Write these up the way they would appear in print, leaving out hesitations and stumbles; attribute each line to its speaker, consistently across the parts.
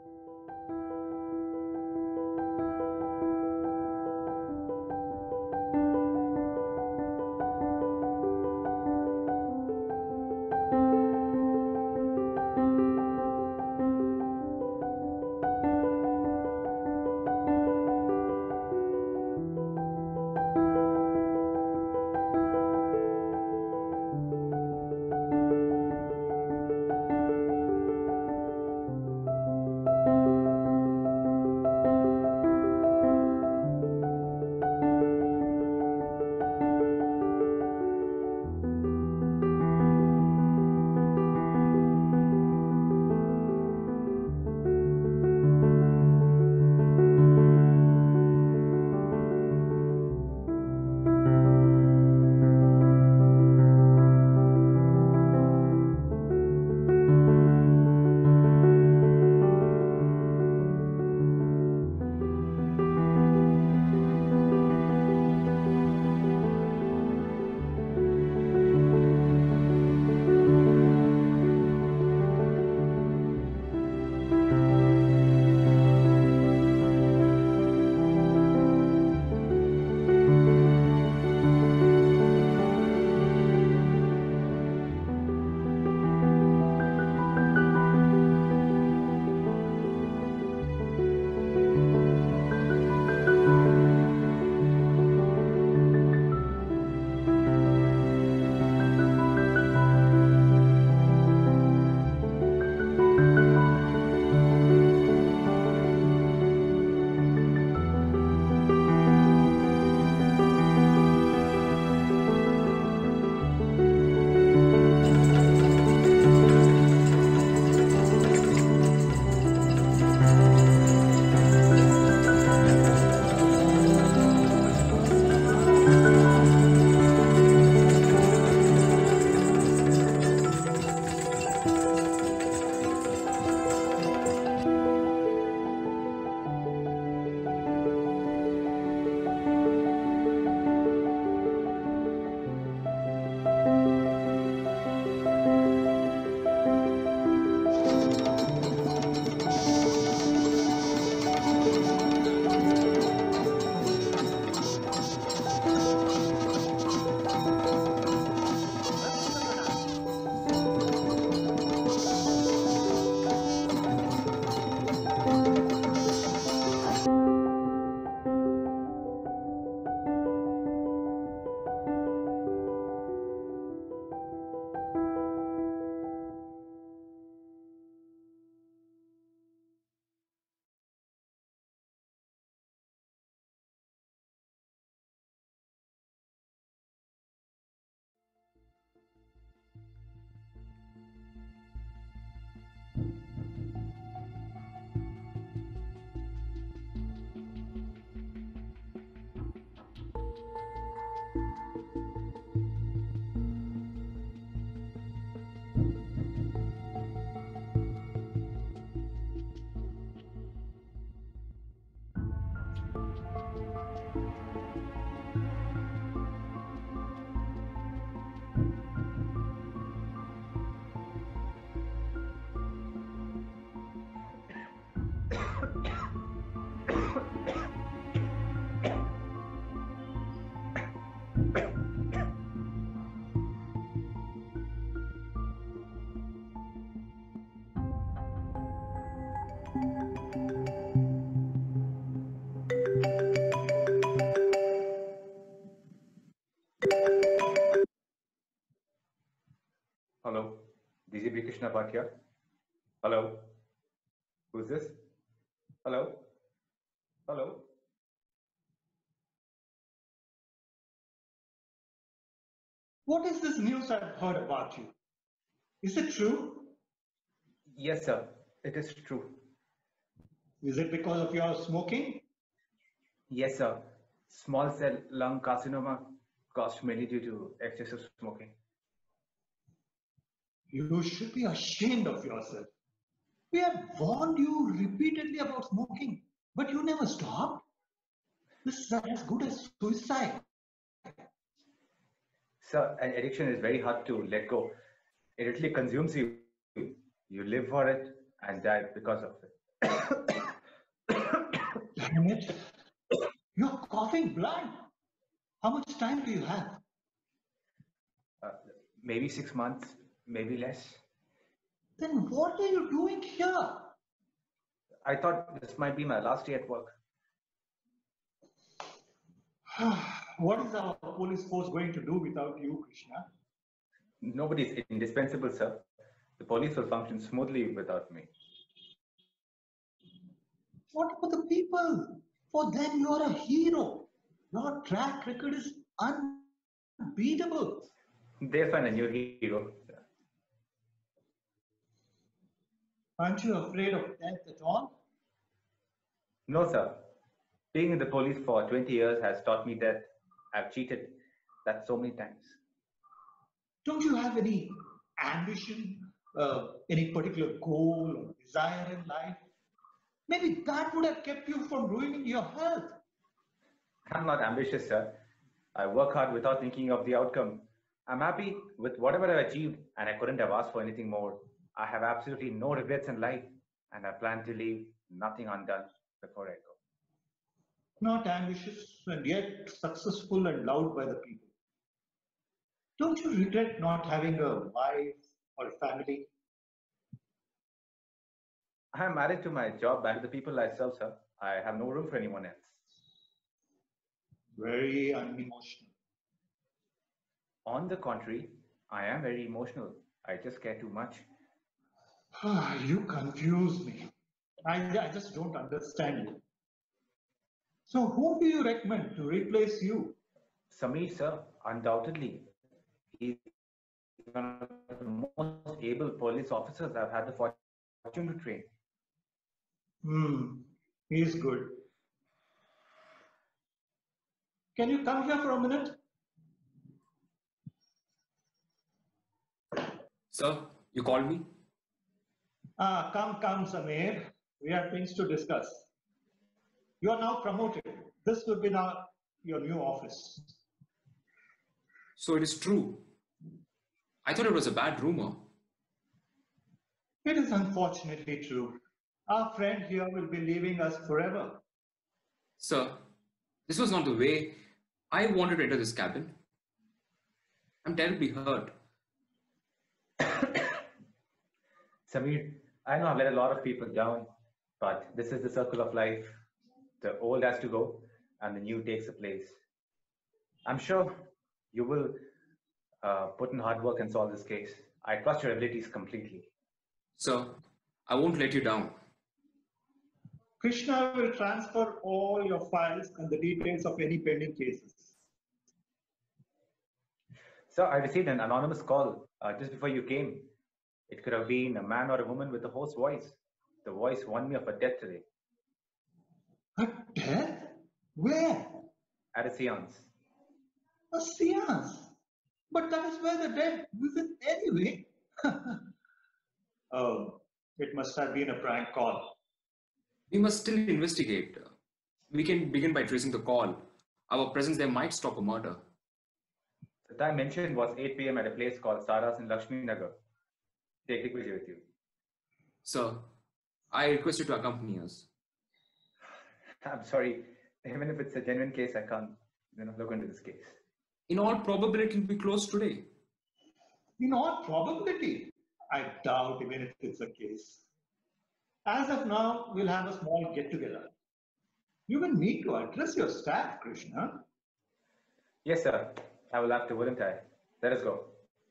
Speaker 1: Hello, DGP Krishna Bhatt here. Hello, who's this? Hello, hello.
Speaker 2: What is this news I've heard about you? Is it true?
Speaker 1: Yes, sir, it is true.
Speaker 2: Is it because of your smoking?
Speaker 1: Yes, sir. Small cell lung carcinoma caused mainly due to excessive smoking.
Speaker 2: You should be ashamed of yourself. We have warned you repeatedly about smoking, but you never stopped. This is as good as suicide.
Speaker 1: Sir, an addiction is very hard to let go. It literally consumes you. You live for it and die because of it.
Speaker 2: Damn it. You're coughing blood. How much time do you have?
Speaker 1: Maybe 6 months, maybe less.
Speaker 2: Then what are you doing here?
Speaker 1: I thought this might be my last day at work.
Speaker 2: What is our police force going to do without you, Krishna?
Speaker 1: Nobody is indispensable, sir. The police will function smoothly without me.
Speaker 2: What about the people? For them, you're a hero. Your track record is unbeatable.
Speaker 1: They'll find a new hero.
Speaker 2: Aren't you afraid of death at all?
Speaker 1: No, sir. Being in the police for 20 years has taught me that I've cheated that so many times.
Speaker 2: Don't you have any ambition, any particular goal or desire in life? Maybe that would have kept you from ruining your health.
Speaker 1: I'm not ambitious, sir. I work hard without thinking of the outcome. I'm happy with whatever I've achieved, and I couldn't have asked for anything more. I have absolutely no regrets in life, and I plan to leave nothing undone before I go.
Speaker 2: Not ambitious and yet successful and loved by the people. Don't you regret not having a wife or family?
Speaker 1: I am married to my job and to the people I serve, sir. I have no room for anyone else.
Speaker 2: Very unemotional.
Speaker 1: On the contrary, I am very emotional. I just care too much.
Speaker 2: You confuse me. I just don't understand you. So whom do you recommend to replace you?
Speaker 1: Sameer, sir, undoubtedly. He's one of the most able police officers I've had the fortune to train.
Speaker 2: He's good. Can you come here for a minute?
Speaker 3: Sir, you called me?
Speaker 2: Come, Sameer. We have things to discuss. You are now promoted. This will be now your new office.
Speaker 3: So it is true. I thought it was a bad rumor.
Speaker 2: It is unfortunately true. Our friend here will be leaving us forever.
Speaker 3: Sir, this was not the way I wanted to enter this cabin. I'm terribly hurt.
Speaker 1: Sameer, I know I've let a lot of people down, but this is the circle of life. The old has to go and the new takes a place. I'm sure you will put in hard work and solve this case. I trust your abilities completely.
Speaker 3: Sir, I won't let you down.
Speaker 2: Krishna will transfer all your files and the details of any pending cases.
Speaker 1: Sir, I received an anonymous call just before you came. It could have been a man or a woman with a hoarse voice. The voice warned me of a death today.
Speaker 2: A death? Where?
Speaker 1: At a seance.
Speaker 2: A seance? But that is where the dead visit anyway. Oh, it must have been a prank call.
Speaker 3: We must still investigate. We can begin by tracing the call. Our presence there might stop a murder.
Speaker 1: The time mentioned was 8 p.m. at a place called Sara's in Lakshmi Nagar. Take Digvijay with you.
Speaker 3: Sir, I request you to accompany us.
Speaker 1: I'm sorry. Even if it's a genuine case, I can't look into this case.
Speaker 3: In all probability, it will be closed today.
Speaker 2: In all probability, I doubt even if it's a case. As of now, we'll have a small get-together. You will need to address your staff, Krishna.
Speaker 1: Yes, sir. I will have to, wouldn't I? Let us go.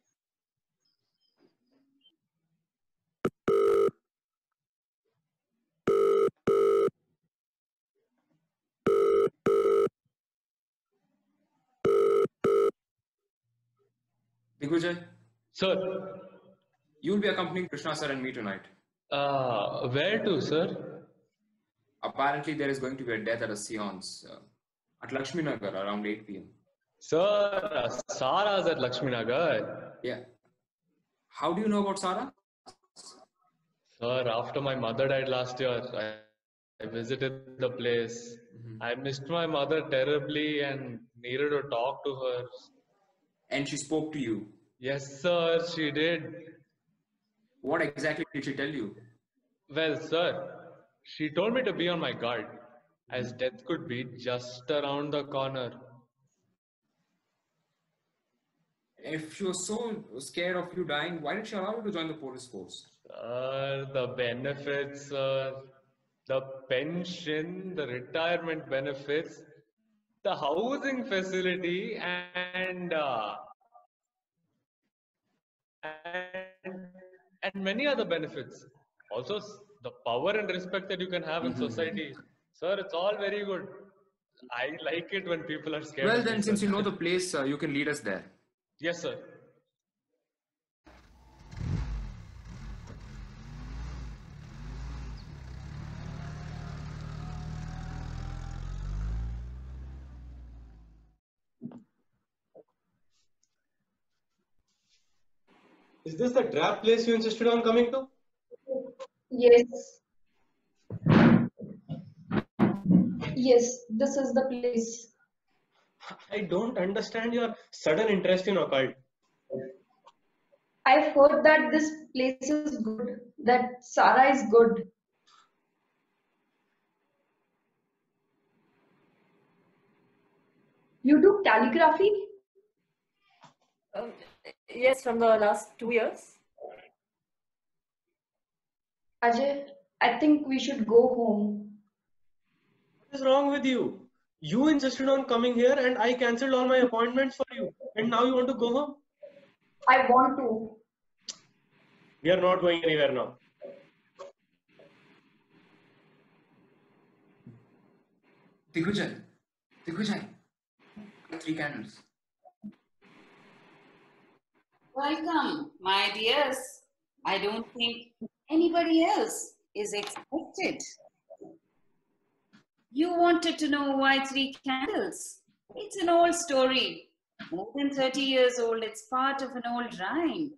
Speaker 3: Digvijay,
Speaker 4: Sir,
Speaker 3: you will be accompanying Krishna sir and me tonight.
Speaker 4: where to, sir?
Speaker 3: Apparently, there is going to be a death at a seance at Lakshmi Nagar around 8 p.m.
Speaker 4: Sir, Sara's at Lakshmi Nagar.
Speaker 3: Yeah. How do you know about Sara?
Speaker 4: Sir, after my mother died last year, I visited the place. I missed my mother terribly and needed to talk to her.
Speaker 3: And she spoke to you.
Speaker 4: Yes, sir, she did.
Speaker 3: What exactly did she tell you?
Speaker 4: Well, sir, She told me to be on my guard, as death could be just around the corner.
Speaker 3: If she was so scared of you dying, why did she allow you to join the police force?
Speaker 4: The benefits, the pension, the retirement benefits, the housing facility, and and many other benefits. Also, the power and respect that you can have in society. Sir, it's all very good. I like it when people are scared
Speaker 3: Well,
Speaker 4: of me,
Speaker 3: then, since
Speaker 4: sir.
Speaker 3: you know the place, you can lead us there.
Speaker 4: Yes, sir.
Speaker 5: Is this the trap place you insisted on coming to?
Speaker 6: Yes. Yes, this is the place.
Speaker 5: I don't understand your sudden interest in occult.
Speaker 6: I've heard that this place is good, that Sarah is good. You do calligraphy?
Speaker 7: Um, yes, from the last 2 years.
Speaker 6: Ajay, I think we should go home.
Speaker 5: What is wrong with you? You insisted on coming here and I cancelled all my appointments for you. And now you want to go home?
Speaker 6: I want to.
Speaker 5: We are not going anywhere now.
Speaker 3: Digvijay, 3 candles.
Speaker 8: Welcome, my dears. I don't think anybody else is expected. You wanted to know why 3 candles? It's an old story. More than 30 years old. It's part of an old rhyme.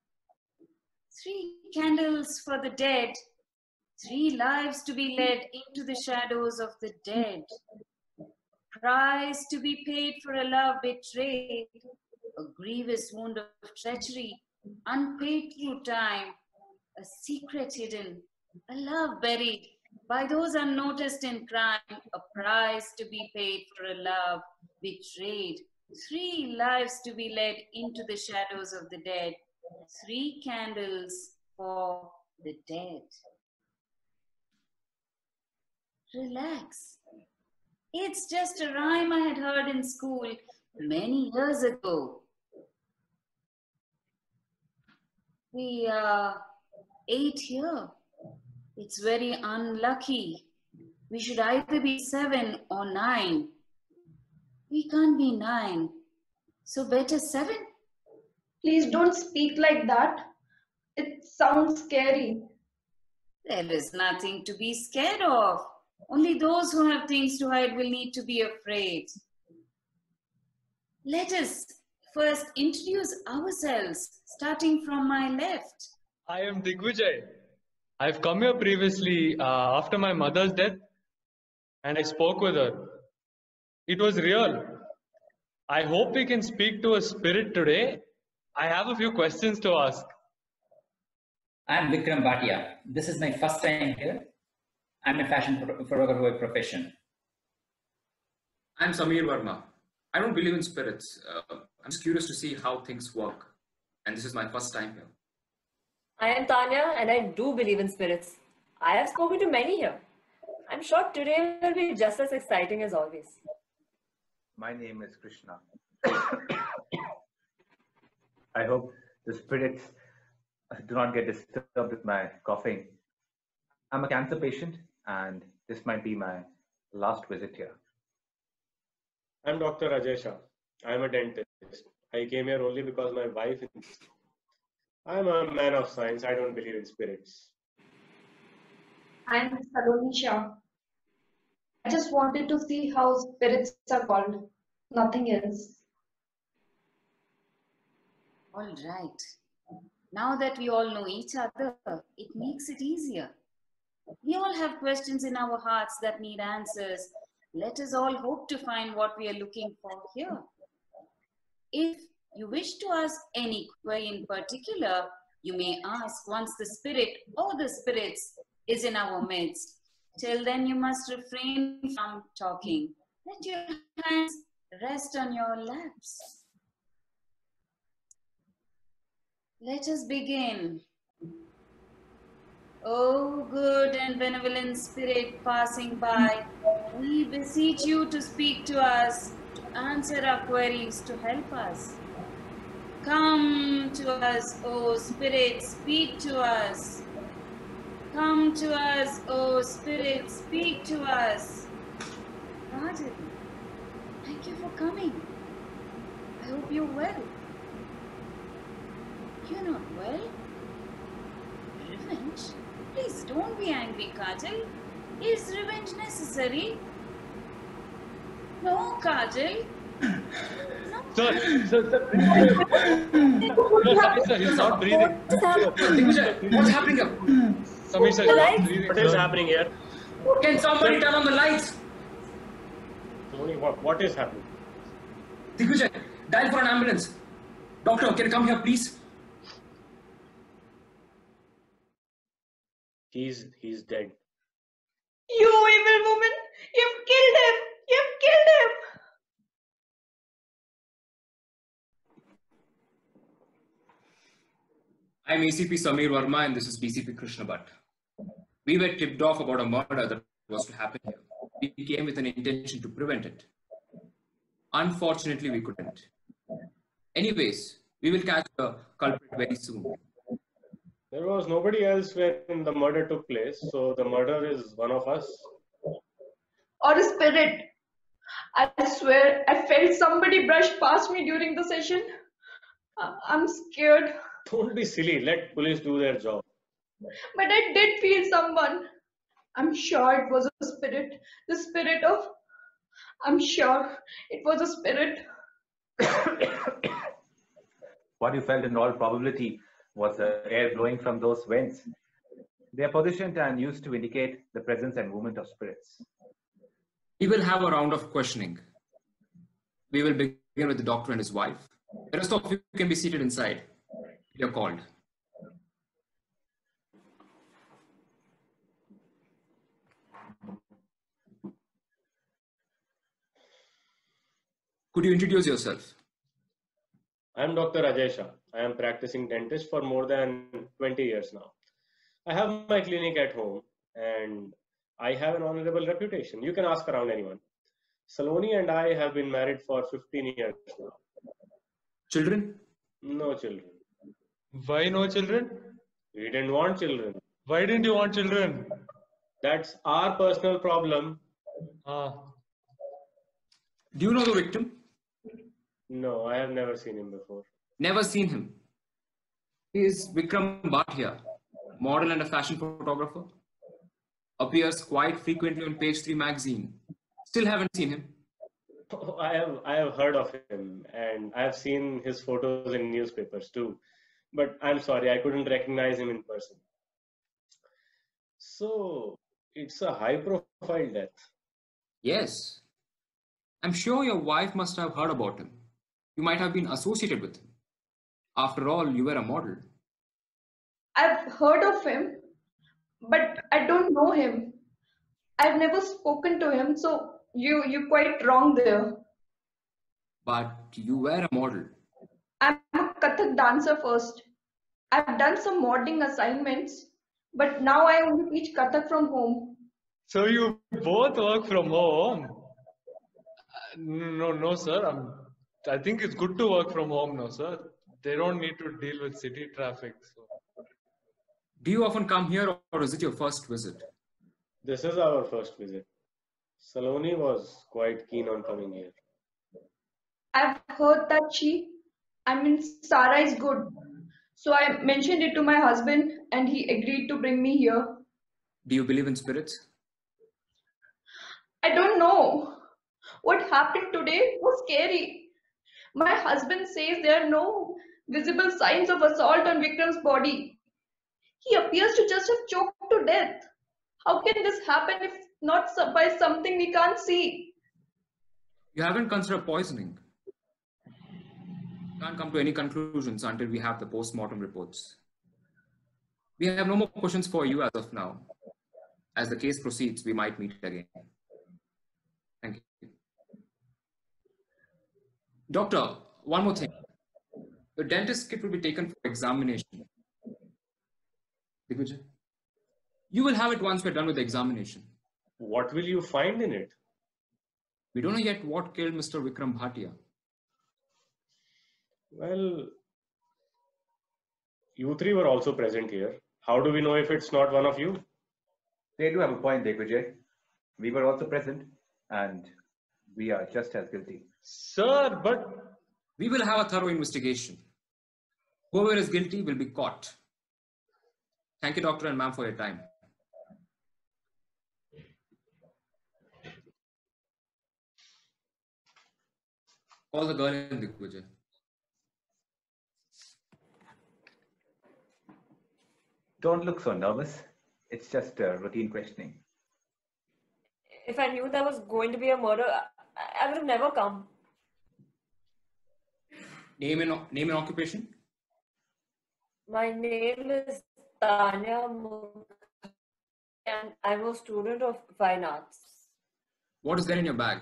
Speaker 8: 3 candles for the dead. 3 lives to be led into the shadows of the dead. Price to be paid for a love betrayed. A grievous wound of treachery, unpaid through time, a secret hidden, a love buried by those unnoticed in crime, a price to be paid for a love betrayed. 3 lives to be led into the shadows of the dead, 3 candles for the dead. Relax. It's just a rhyme I had heard in school many years ago. We are 8 here. It's very unlucky. We should either be 7 or 9. We can't be 9. So better 7?
Speaker 6: Please don't speak like that. It sounds scary.
Speaker 8: There is nothing to be scared of. Only those who have things to hide will need to be afraid. Let us first introduce ourselves, starting from my left.
Speaker 4: I am Digvijay. I've come here previously after my mother's death and I spoke with her. It was real. I hope we can speak to a spirit today. I have a few questions to ask.
Speaker 9: I'm Vikram Bhatia. This is my first time here. I'm a fashion photographer by profession.
Speaker 3: I'm Samir Verma. I don't believe in spirits. I'm just curious to see how things work. And this is my first time here.
Speaker 7: I am Tanya and I do believe in spirits. I have spoken to many here. I'm sure today will be just as exciting as always.
Speaker 1: My name is Krishna. I hope the spirits do not get disturbed with my coughing. I'm a cancer patient and this might be my last visit here.
Speaker 5: I'm Dr. Ajay Shah. I'm a dentist. I came here only because my wife insisted. I'm a man of science. I don't believe in spirits.
Speaker 6: I'm Saloni Shah. I just wanted to see how spirits are called. Nothing else.
Speaker 8: All right. Now that we all know each other, it makes it easier. We all have questions in our hearts that need answers. Let us all hope to find what we are looking for here. If you wish to ask any query in particular, you may ask once the spirit or the spirits is in our midst. Till then, you must refrain from talking. Let your hands rest on your laps. Let us begin. O good and benevolent spirit passing by, we beseech you to speak to us, to answer our queries, to help us. Come to us, O Spirit, speak to us. Come to us, O Spirit, speak to us. Pardon. Thank you for coming. I hope you're well. You're not well? Revenge? Please don't be angry, Kajal. Is revenge necessary? No, Kajal.
Speaker 4: Sir, he's not breathing.
Speaker 3: What's happening here?
Speaker 4: Samir sir, he's not breathing.
Speaker 5: What is happening here?
Speaker 3: Can somebody turn on the lights?
Speaker 5: What is happening?
Speaker 3: Digvijay, dial for an ambulance. Doctor, can you come here, please?
Speaker 5: He's dead.
Speaker 6: You evil woman! You've killed him! You've killed him!
Speaker 3: I'm ACP Samir Verma and this is DCP Krishna Bhatt. We were tipped off about a murder that was to happen here. We came with an intention to prevent it. Unfortunately, we couldn't. Anyways, we will catch the culprit very soon.
Speaker 5: There was nobody else when the murder took place, so the murderer is one of us.
Speaker 6: Or a spirit. I swear, I felt somebody brush past me during the session. I'm scared.
Speaker 5: Don't be silly. Let police do their job.
Speaker 6: But I did feel someone. I'm sure it was a spirit. The spirit of... I'm sure it was a spirit.
Speaker 1: What you felt in all probability was the air blowing from those vents. They are positioned and used to indicate the presence and movement of spirits.
Speaker 3: We will have a round of questioning. We will begin with the doctor and his wife. The rest of you can be seated inside. You're called. Could you introduce yourself?
Speaker 5: I am Dr. Ajay Shah. I am practicing dentist for more than 20 years now. I have my clinic at home and I have an honorable reputation. You can ask around anyone. Saloni and I have been married for 15 years now.
Speaker 3: Children?
Speaker 5: No children.
Speaker 4: Why no children?
Speaker 5: We didn't want children.
Speaker 4: Why didn't you want children?
Speaker 5: That's our personal problem.
Speaker 3: Do you know the victim?
Speaker 5: No, I have never seen him before.
Speaker 3: Never seen him. He is Vikram Bhatia, model and a fashion photographer. Appears quite frequently on Page 3 magazine. Still haven't seen him.
Speaker 5: Oh, I have heard of him and I have seen his photos in newspapers too. But I'm sorry, I couldn't recognize him in person. So, it's a high profile death.
Speaker 3: Yes. I'm sure your wife must have heard about him. You might have been associated with him. After all, you were a model.
Speaker 6: I've heard of him, but I don't know him. I've never spoken to him, so you're quite wrong there.
Speaker 3: But you were a model.
Speaker 6: I'm a Kathak dancer first. I've done some modeling assignments, but now I only teach Kathak from home.
Speaker 4: So you both work from home? No, sir. I think it's good to work from home now, sir. They don't need to deal with city traffic. So.
Speaker 3: Do you often come here or is it your first visit?
Speaker 5: This is our first visit. Saloni was quite keen on coming here.
Speaker 6: I've heard that Sara is good. So I mentioned it to my husband and he agreed to bring me here.
Speaker 3: Do you believe in spirits?
Speaker 6: I don't know. What happened today was scary. My husband says there are no visible signs of assault on Vikram's body. He appears to just have choked to death. How can this happen if not by something we can't see?
Speaker 3: You haven't considered poisoning. Can't come to any conclusions until we have the post-mortem reports. We have no more questions for you as of now. As the case proceeds, we might meet again. Thank you. Doctor, one more thing. The dentist kit will be taken for examination. Digvijay, you will have it once we're done with the examination.
Speaker 5: What will you find in it?
Speaker 3: We don't know yet what killed Mr. Vikram Bhatia.
Speaker 5: Well, you three were also present here. How do we know if it's not one of you?
Speaker 1: They do have a point, Digvijay. We were also present, and we are just as guilty.
Speaker 4: Sir, but
Speaker 3: We will have a thorough investigation. Whoever is guilty will be caught. Thank you, doctor and ma'am, for your time. Call the girl in, Digvijay.
Speaker 1: Don't look so nervous. It's just routine questioning.
Speaker 7: If I knew there was going to be a murder, I would have never come.
Speaker 3: Name and occupation?
Speaker 7: My name is Tanya Mukherjee and I'm a student of fine arts.
Speaker 3: What is there in your bag?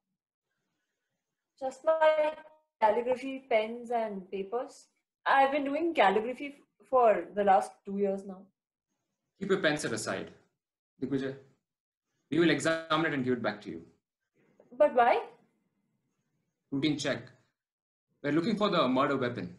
Speaker 7: Just my calligraphy pens and papers. I've been doing calligraphy for the last 2 years now.
Speaker 3: Keep your pen set aside. Digvijay, we will examine it and give it back to you.
Speaker 7: But why?
Speaker 3: Routine check. We're looking for the murder weapon.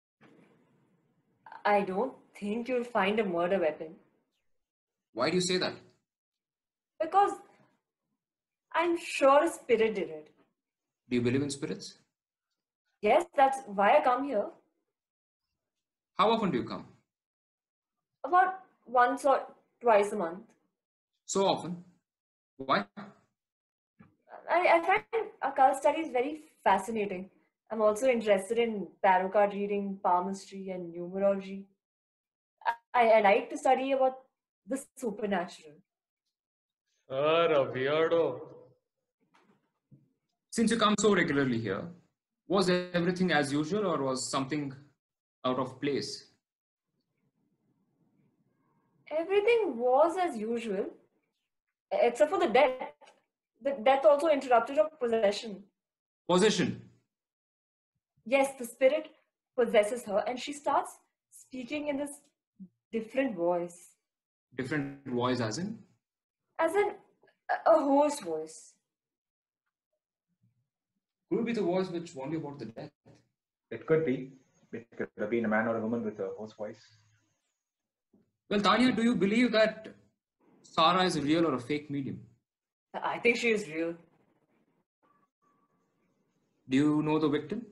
Speaker 7: I don't think you'll find a murder weapon.
Speaker 3: Why do you say that?
Speaker 7: Because I'm sure a spirit did it.
Speaker 3: Do you believe in spirits?
Speaker 7: Yes, that's why I come here.
Speaker 3: How often do you come?
Speaker 7: About once or twice a month.
Speaker 3: So often. Why?
Speaker 7: I find occult studies very fascinating. I'm also interested in tarot card reading, palmistry, and numerology. I like to study about the supernatural.
Speaker 4: sir, a weirdo.
Speaker 3: Since you come so regularly here, was everything as usual or was something out of place?
Speaker 7: Everything was as usual, except for the death. The death also interrupted her possession.
Speaker 3: Possession.
Speaker 7: Yes, the spirit possesses her and she starts speaking in this different voice.
Speaker 3: Different voice as in?
Speaker 7: As in a hoarse voice.
Speaker 3: Could it be the voice which warned you about the death?
Speaker 1: It could be. It could have been a man or a woman with a hoarse voice.
Speaker 3: Well, Tanya, do you believe that Sarah is a real or a fake medium?
Speaker 7: I think she is real.
Speaker 3: Do you know the victim?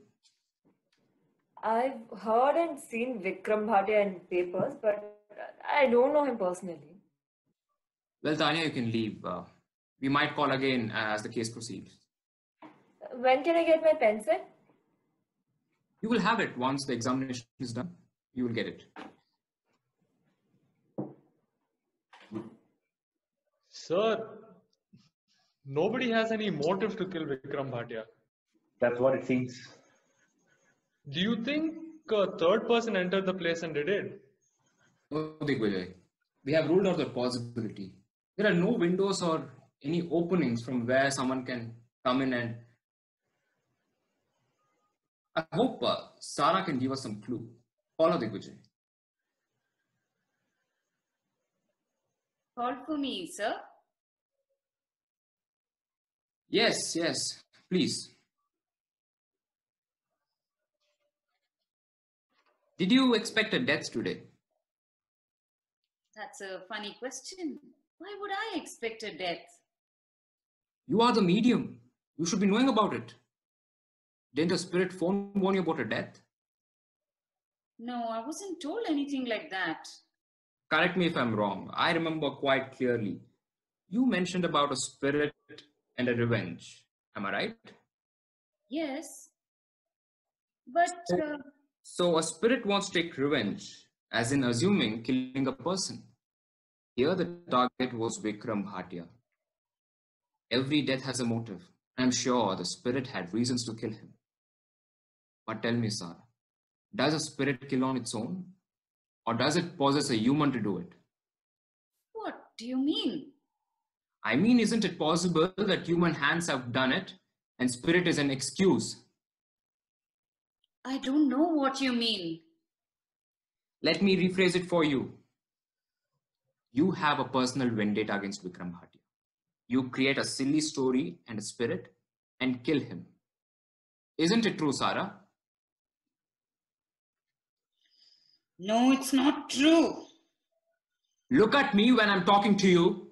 Speaker 7: I've heard and seen Vikram Bhatia in papers, but I don't know him personally.
Speaker 3: Well, Tanya, you can leave. We might call again as the case proceeds.
Speaker 7: When can I get my pen set?
Speaker 3: You will have it once the examination is done. You will get it.
Speaker 4: Sir, nobody has any motive to kill Vikram Bhatia.
Speaker 1: That's what it seems.
Speaker 4: Do you think a third person entered the place and did it?
Speaker 3: No, Digvijay. We have ruled out the possibility. There are no windows or any openings from where someone can come in and... I hope Sarah can give us some clue. Follow Digvijay.
Speaker 8: Call for me, sir.
Speaker 3: Yes, yes, please. Did you expect a death today?
Speaker 8: That's a funny question. Why would I expect a death?
Speaker 3: You are the medium. You should be knowing about it. Didn't a spirit phone warn you about a death?
Speaker 8: No, I wasn't told anything like that.
Speaker 3: Correct me if I'm wrong. I remember quite clearly. You mentioned about a spirit and a revenge. Am I right?
Speaker 8: Yes. But
Speaker 3: So a spirit wants to take revenge, as in assuming killing a person. Here the target was Vikram Bhatia. Every death has a motive. I'm sure the spirit had reasons to kill him. But tell me, Sarah, does a spirit kill on its own? Or does it possess a human to do it?
Speaker 8: what do you mean?
Speaker 3: I mean, isn't it possible that human hands have done it and spirit is an excuse?
Speaker 8: I don't know what you mean.
Speaker 3: Let me rephrase it for you. You have a personal vendetta against Vikram Bhatia. You create a silly story and a spirit and kill him. Isn't it true, Sarah?
Speaker 8: No, it's not true.
Speaker 3: Look at me when I'm talking to you.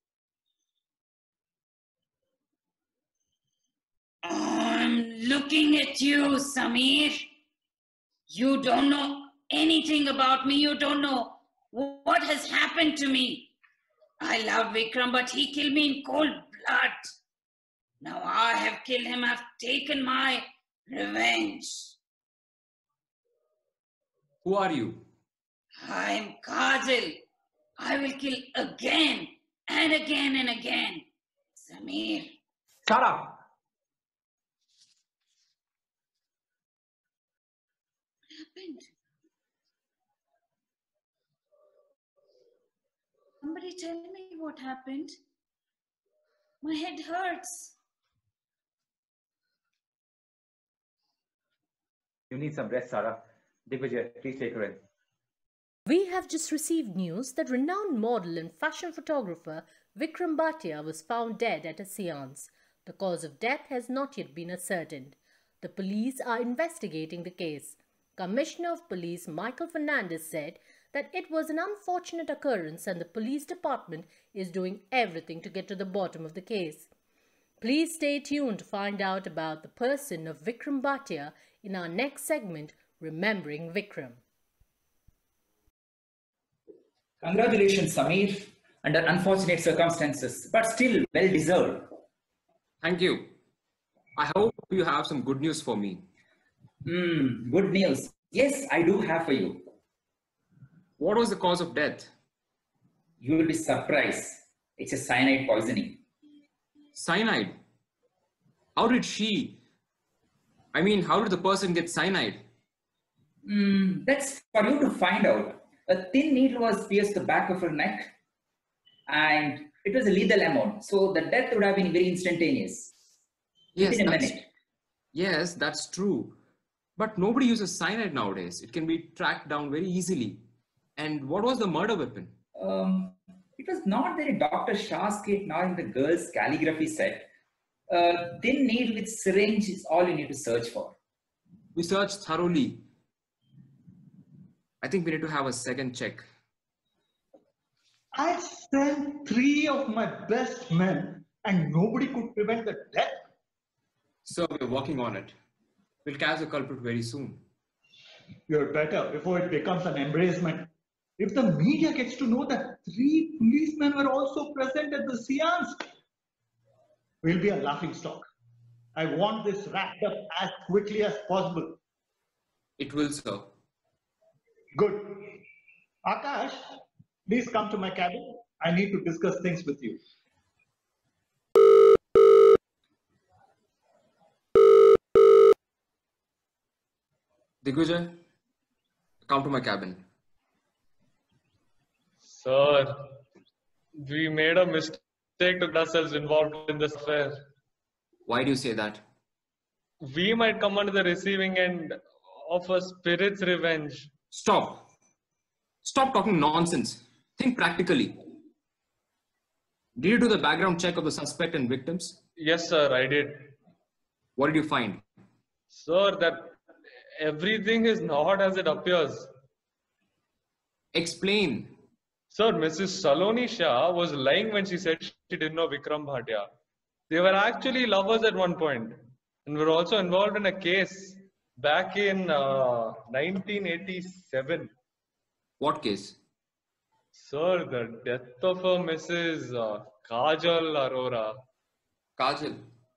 Speaker 8: I'm looking at you, Samir. You don't know anything about me. You don't know what has happened to me. I loved Vikram, but he killed me in cold blood. Now I have killed him. I've taken my revenge.
Speaker 3: Who are you?
Speaker 8: I'm Kajal. I will kill again and again and again. Samir.
Speaker 1: Sarah!
Speaker 8: What happened? Somebody tell me what happened. My head hurts.
Speaker 1: You need some rest, Sarah. Digvijay, please take her in.
Speaker 10: We have just received news that renowned model and fashion photographer Vikram Bhatia was found dead at a séance. The cause of death has not yet been ascertained. The police are investigating the case. Commissioner of Police Michael Fernandez said that it was an unfortunate occurrence and the police department is doing everything to get to the bottom of the case. Please stay tuned to find out about the person of Vikram Bhatia in our next segment, Remembering Vikram.
Speaker 9: Congratulations, Samir, under unfortunate circumstances, but still well deserved.
Speaker 3: Thank you. I hope you have some good news for me.
Speaker 9: Good news. Yes, I do have for you.
Speaker 3: What was the cause of death?
Speaker 9: You will be surprised. It's a cyanide poisoning.
Speaker 3: Cyanide? How did how did the person get cyanide?
Speaker 9: That's for you to find out. A thin needle was pierced the back of her neck and it was a lethal amount. So the death would have been very instantaneous. Within a minute.
Speaker 3: Yes, that's true. But nobody uses cyanide nowadays. It can be tracked down very easily. And what was the murder weapon?
Speaker 9: It was not there in Dr. Shah's kit nor in the girl's calligraphy set. Thin needle with syringe is all you need to search for.
Speaker 3: We searched thoroughly. I think we need to have a second check.
Speaker 2: I sent 3 of my best men and nobody could prevent the death.
Speaker 3: Sir, we're working on it. We'll catch the culprit very soon.
Speaker 2: You're better before it becomes an embracement. If the media gets to know that 3 policemen were also present at the séance, we'll be a laughingstock. I want this wrapped up as quickly as possible.
Speaker 3: It will, sir.
Speaker 2: Good. Akash, please come to my cabin. I need to discuss things with you.
Speaker 3: Digvijay, come to my cabin.
Speaker 4: Sir, we made a mistake to get ourselves involved in this affair.
Speaker 3: Why do you say that?
Speaker 4: We might come under the receiving end of a spirit's revenge.
Speaker 3: Stop. Stop talking nonsense. Think practically. Did you do the background check of the suspect and victims?
Speaker 4: Yes, sir, I did.
Speaker 3: What did you find?
Speaker 4: Sir, that everything is not as it appears.
Speaker 3: Explain.
Speaker 4: Sir, Mrs. Saloni Shah was lying when she said she didn't know Vikram Bhatia. They were actually lovers at one point and were also involved in a case back in 1987.
Speaker 3: What case?
Speaker 4: Sir, the death of a Mrs. Kajal Arora.
Speaker 3: Kajal.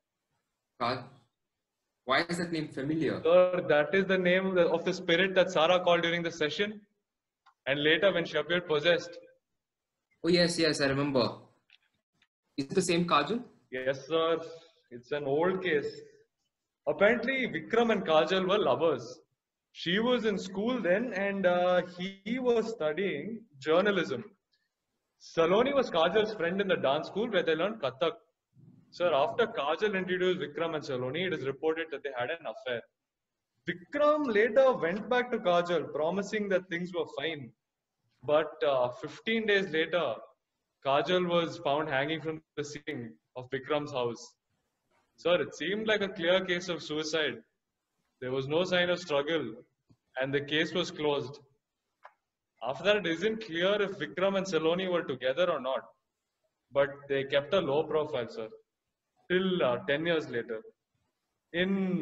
Speaker 3: Why is that name familiar?
Speaker 4: Sir, that is the name of the spirit that Sarah called during the session. And later when she appeared possessed.
Speaker 3: Oh yes, I remember. Is it the same Kajal?
Speaker 4: Yes, sir. It's an old case. Apparently, Vikram and Kajal were lovers. She was in school then and he was studying journalism. Saloni was Kajal's friend in the dance school where they learned Kathak. Sir, after Kajal introduced Vikram and Saloni, it is reported that they had an affair. Vikram later went back to Kajal, promising that things were fine. But 15 days later, Kajal was found hanging from the ceiling of Vikram's house. Sir, it seemed like a clear case of suicide. There was no sign of struggle, and the case was closed. After that, it isn't clear if Vikram and Saloni were together or not. But they kept a low profile, sir, till 10 years later. In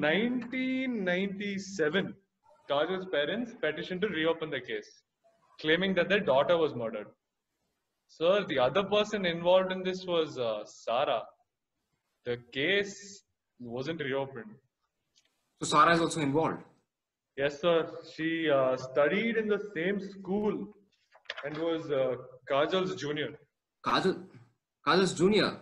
Speaker 4: 1997, Kajal's parents petitioned to reopen the case, claiming that their daughter was murdered. Sir, the other person involved in this was Sarah. The case wasn't reopened.
Speaker 3: So Sarah is also involved.
Speaker 4: Yes, sir. She studied in the same school and was Kajal's junior.
Speaker 3: Kajal's junior.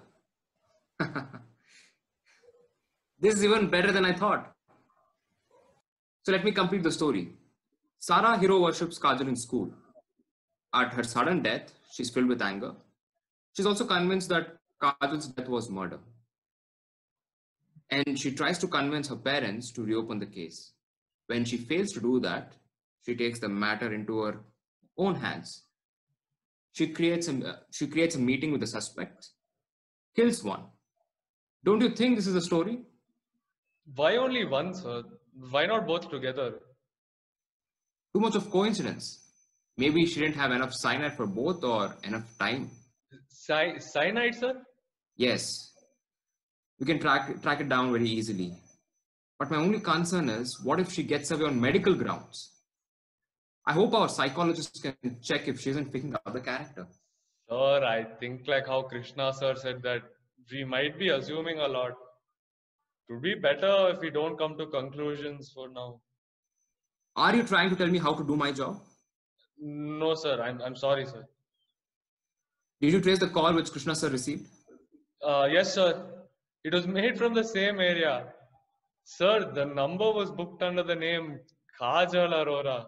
Speaker 3: This is even better than I thought. So let me complete the story. Sarah hero worships Kajal in school. At her sudden death, she's filled with anger. She's also convinced that Kajal's death was murder. And she tries to convince her parents to reopen the case. When she fails to do that, she takes the matter into her own hands. She creates a meeting with the suspects, kills one. Don't you think this is a story?
Speaker 4: Why only one, sir? Why not both together?
Speaker 3: Too much of coincidence. Maybe she didn't have enough cyanide for both or enough time.
Speaker 4: Cyanide, sir?
Speaker 3: Yes. We can track it down very easily. But my only concern is, what if she gets away on medical grounds? I hope our psychologists can check if she isn't picking the other character.
Speaker 4: Sir, I think like how Krishna sir said that we might be assuming a lot. It would be better if we don't come to conclusions for now.
Speaker 3: Are you trying to tell me how to do my job?
Speaker 4: No, sir. I'm sorry, sir.
Speaker 3: Did you trace the call which Krishna sir received?
Speaker 4: Yes, sir. It was made from the same area. Sir, the number was booked under the name Kajal Arora.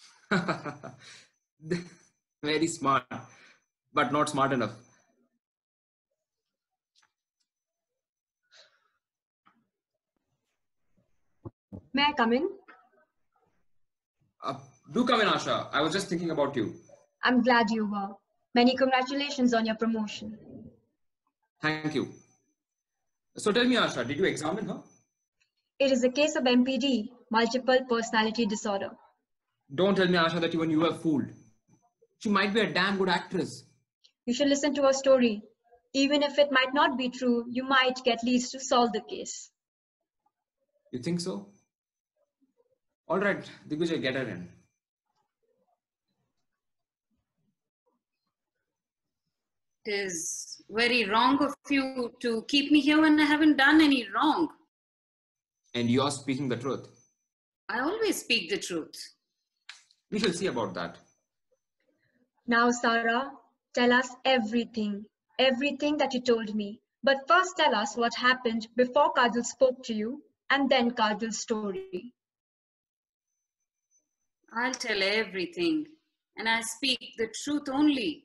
Speaker 3: Very smart, but not smart enough.
Speaker 11: May I come in?
Speaker 3: Do come in, Asha. I was just thinking about you.
Speaker 11: I'm glad you were. Many congratulations on your promotion.
Speaker 3: Thank you. So tell me, Asha, did you examine her?
Speaker 11: It is a case of MPD, multiple personality disorder.
Speaker 3: Don't tell me, Asha, that even you were fooled. She might be a damn good actress.
Speaker 11: You should listen to her story. Even if it might not be true, you might get leads to solve the case.
Speaker 3: You think so? All right, Digvijay, get her in.
Speaker 8: It is very wrong of you to keep me here when I haven't done any wrong.
Speaker 3: And you are speaking the truth.
Speaker 8: I always speak the truth.
Speaker 3: We shall see about that.
Speaker 11: Now, Sarah, tell us everything that you told me. But first tell us what happened before Kajal spoke to you and then Kajal's story.
Speaker 8: I'll tell everything, and I speak the truth only.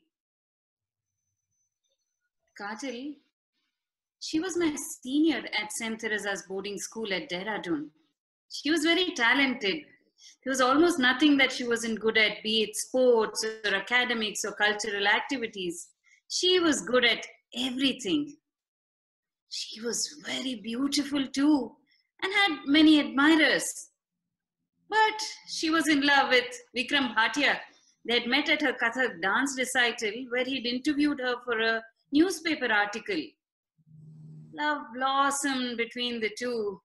Speaker 8: Kajal, she was my senior at St. Teresa's boarding school at Dehradun. She was very talented. There was almost nothing that she wasn't good at, be it sports or academics or cultural activities. She was good at everything. She was very beautiful too and had many admirers. But she was in love with Vikram Bhatia. They had met at her Kathak dance recital where he'd interviewed her for a newspaper article. Love blossomed between the two.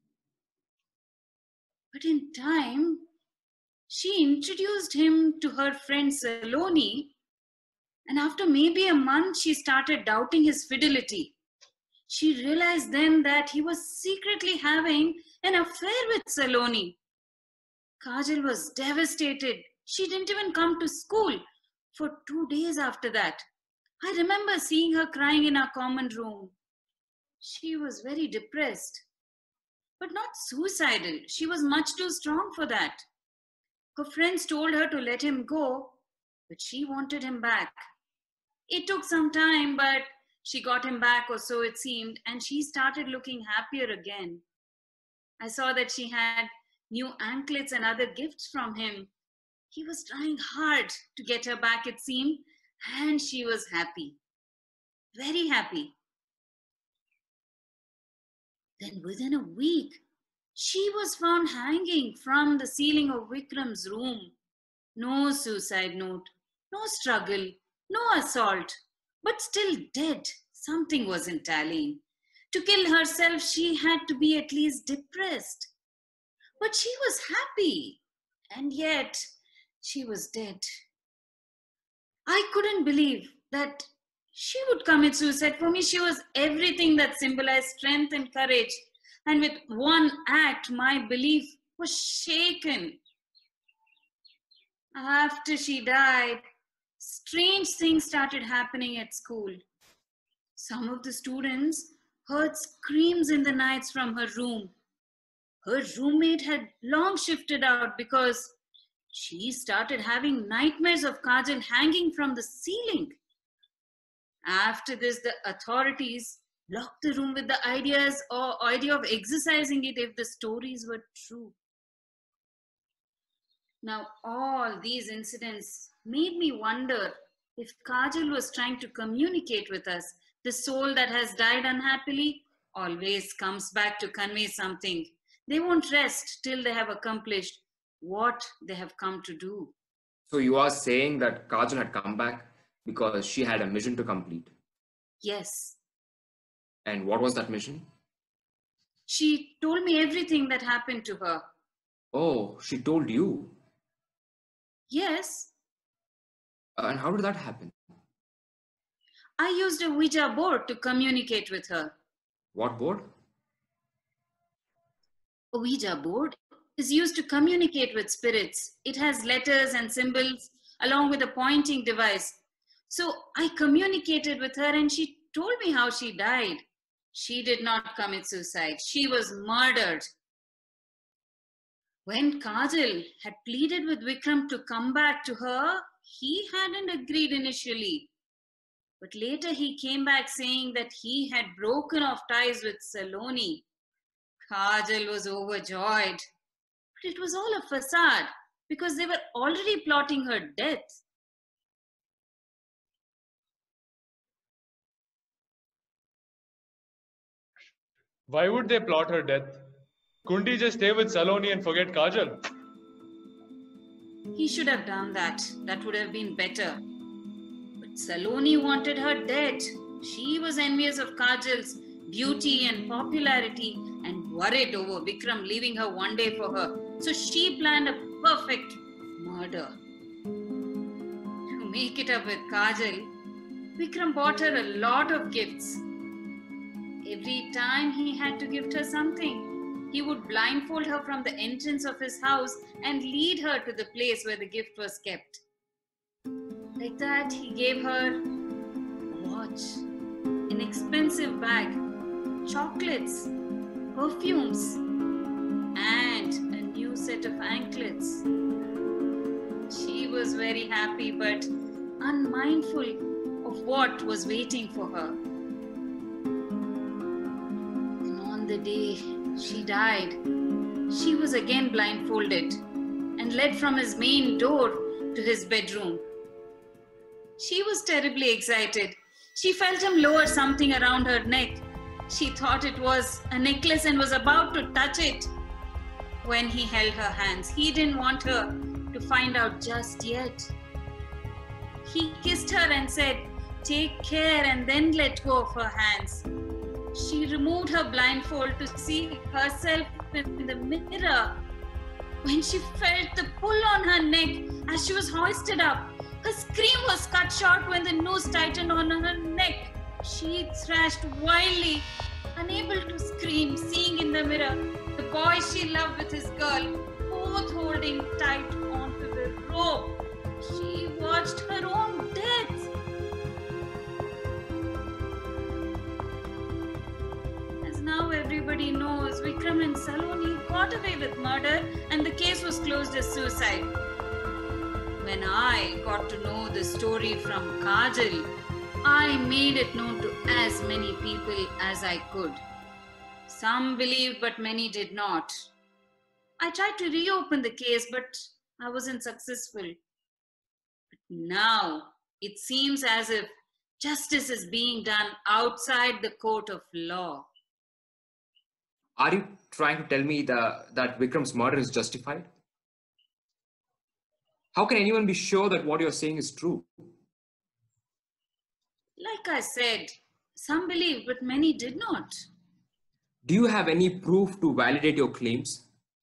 Speaker 8: But in time, she introduced him to her friend Saloni, and after maybe a month, she started doubting his fidelity. She realized then that he was secretly having an affair with Saloni. Kajal was devastated. She didn't even come to school for 2 days after that. I remember seeing her crying in our common room. She was very depressed, but not suicidal. She was much too strong for that. Her friends told her to let him go, but she wanted him back. It took some time, but she got him back, or so it seemed, and she started looking happier again. I saw that she had new anklets and other gifts from him. He was trying hard to get her back, it seemed, and she was happy. Very happy. Then within a week, she was found hanging from the ceiling of Vikram's room. No suicide note, no struggle, no assault, but still dead. Something wasn't tallying. To kill herself, she had to be at least depressed. But she was happy, and yet she was dead. I couldn't believe that she would commit suicide. For me, she was everything that symbolized strength and courage. And with one act, my belief was shaken. After she died, strange things started happening at school. Some of the students heard screams in the nights from her room. Her roommate had long shifted out because she started having nightmares of Kajal hanging from the ceiling. After this, the authorities locked the room with the idea of exorcising it if the stories were true. Now, all these incidents made me wonder if Kajal was trying to communicate with us. The soul that has died unhappily always comes back to convey something. They won't rest till they have accomplished what they have come to do.
Speaker 3: So you are saying that Kajal had come back because she had a mission to complete?
Speaker 8: Yes.
Speaker 3: And what was that mission?
Speaker 8: She told me everything that happened to her.
Speaker 3: Oh, she told you?
Speaker 8: Yes.
Speaker 3: And how did that happen?
Speaker 8: I used a Ouija board to communicate with her.
Speaker 3: What board?
Speaker 8: A Ouija board is used to communicate with spirits. It has letters and symbols along with a pointing device. So I communicated with her and she told me how she died. She did not commit suicide. She was murdered. When Kajal had pleaded with Vikram to come back to her, he hadn't agreed initially. But later he came back saying that he had broken off ties with Saloni. Kajal was overjoyed. But it was all a facade because they were already plotting her death.
Speaker 4: Why would they plot her death? Couldn't he just stay with Saloni and forget Kajal?
Speaker 8: He should have done that. That would have been better. But Saloni wanted her dead. She was envious of Kajal's beauty and popularity and worried over Vikram leaving her one day for her. So she planned a perfect murder. To make it up with Kajal, Vikram bought her a lot of gifts. Every time he had to gift her something, he would blindfold her from the entrance of his house and lead her to the place where the gift was kept. Like that, he gave her a watch, an expensive bag, chocolates, perfumes, and a new set of anklets. She was very happy but unmindful of what was waiting for her. And on the day she died, she was again blindfolded and led from his main door to his bedroom. She was terribly excited. She felt him lower something around her neck. She thought it was a necklace and was about to touch it when he held her hands. He didn't want her to find out just yet. He kissed her and said, "Take care," and then let go of her hands. She removed her blindfold to see herself in the mirror. When she felt the pull on her neck as she was hoisted up, her scream was cut short when the noose tightened on her neck. She thrashed wildly, unable to scream, seeing in the mirror the boy she loved with his girl, both holding tight onto the rope. She watched her own death. As now everybody knows, Vikram and Saloni got away with murder and the case was closed as suicide. When I got to know the story from Kajal, I made it known to as many people as I could. Some believed, but many did not. I tried to reopen the case, but I wasn't successful. But now it seems as if justice is being done outside the court of law.
Speaker 3: Are you trying to tell me that Vikram's murder is justified? How can anyone be sure that what you're saying is true?
Speaker 8: Like I said, some believed, but many did not.
Speaker 3: Do you have any proof to validate your claims?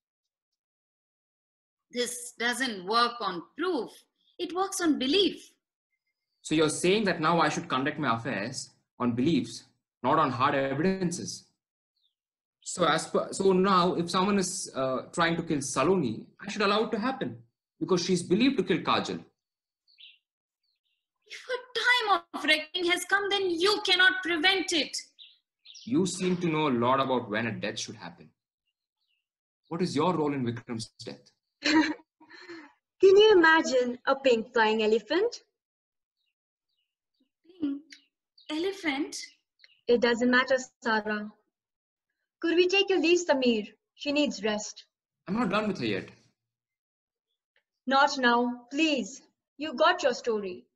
Speaker 8: This doesn't work on proof. It works on belief.
Speaker 3: So you're saying that now I should conduct my affairs on beliefs, not on hard evidences. So now if someone is trying to kill Saloni, I should allow it to happen because she's believed to kill Kajal.
Speaker 8: If a time of reckoning has come, then you cannot prevent it.
Speaker 3: You seem to know a lot about when a death should happen. What is your role in Vikram's death?
Speaker 11: Can you imagine a pink flying elephant?
Speaker 8: Pink elephant?
Speaker 11: It doesn't matter, Sarah. Could we take a leave, Samir? She needs rest.
Speaker 3: I'm not done with her yet.
Speaker 11: Not now, please. You got your story.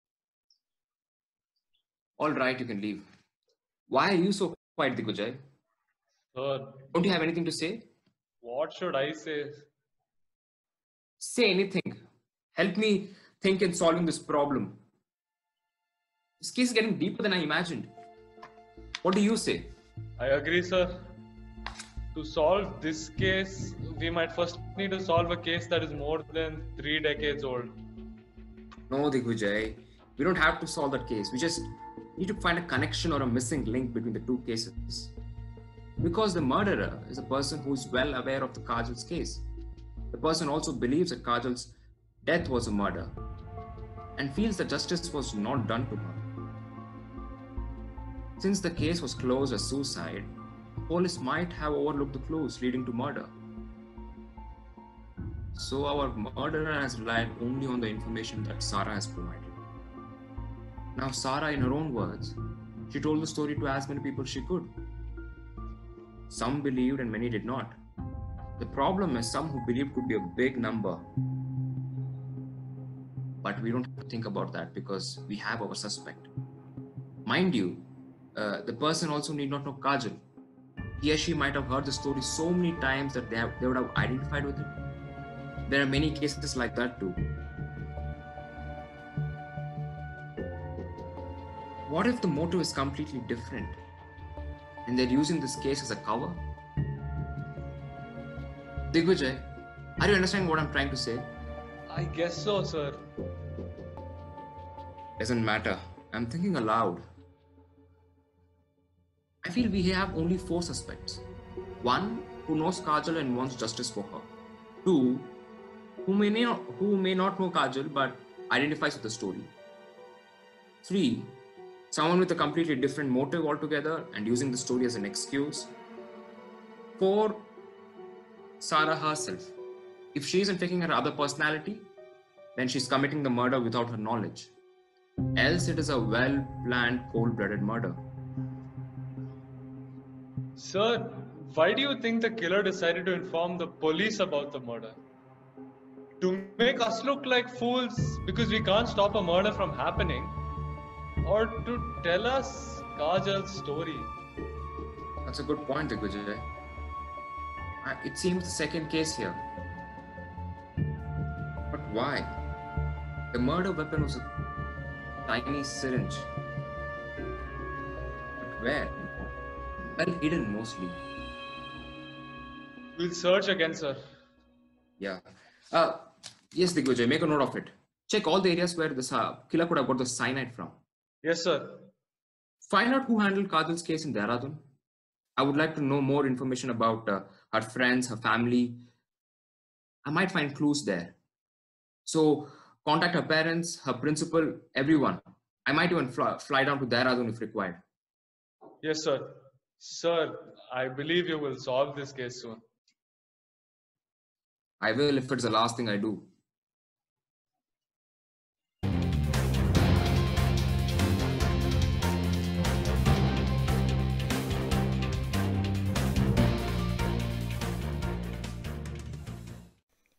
Speaker 3: All right, you can leave. Why are you so quiet, Digvijay?
Speaker 4: Sir,
Speaker 3: Don't you have anything to say?
Speaker 4: what should I say?
Speaker 3: Say anything. Help me think in solving this problem. This case is getting deeper than I imagined. What do you say?
Speaker 4: I agree, sir. To solve this case, we might first need to solve a case that is more than 3 decades old.
Speaker 3: No, Digvijay. We don't have to solve that case. We just need to find a connection or a missing link between the two cases. Because the murderer is a person who is well aware of the Kajal's case. The person also believes that Kajal's death was a murder and feels that justice was not done to her. Since the case was closed as suicide, police might have overlooked the clues leading to murder. So our murderer has relied only on the information that Sarah has provided. Now Sarah, in her own words, she told the story to as many people she could. Some believed and many did not. The problem is some who believed could be a big number. But we don't have to think about that because we have our suspect. Mind you, the person also need not know Kajal. He or she might have heard the story so many times that they would have identified with it. There are many cases like that too. What if the motive is completely different and they're using this case as a cover? Digvijay, are you understanding what I'm trying to say?
Speaker 4: I guess so, sir.
Speaker 3: Doesn't matter. I'm thinking aloud. I feel we have only 4 suspects. 1 who knows Kajal and wants justice for her. 2 who may not know Kajal but identifies with the story. 3 someone with a completely different motive altogether and using the story as an excuse. 4 Sarah herself. If she isn't taking her other personality, then she's committing the murder without her knowledge. Else it is a well-planned, cold-blooded murder.
Speaker 4: Sir, why do you think the killer decided to inform the police about the murder? To make us look like fools because we can't stop a murder from happening? Or to tell us Kajal's story?
Speaker 3: That's a good point, Digvijay. It seems the second case here. But why? The murder weapon was a tiny syringe. But where? Well hidden mostly.
Speaker 4: We'll search again, sir.
Speaker 3: Yeah. Yes, Digvijay, make a note of it. Check all the areas where this killer could have got the cyanide from.
Speaker 4: Yes, sir.
Speaker 3: Find out who handled Kajal's case in Dehradun. I would like to know more information about her friends, her family. I might find clues there. So contact her parents, her principal, everyone. I might even fly down to Dehradun if required.
Speaker 4: Yes, sir. Sir, I believe you will solve this case soon.
Speaker 3: I will if it's the last thing I do.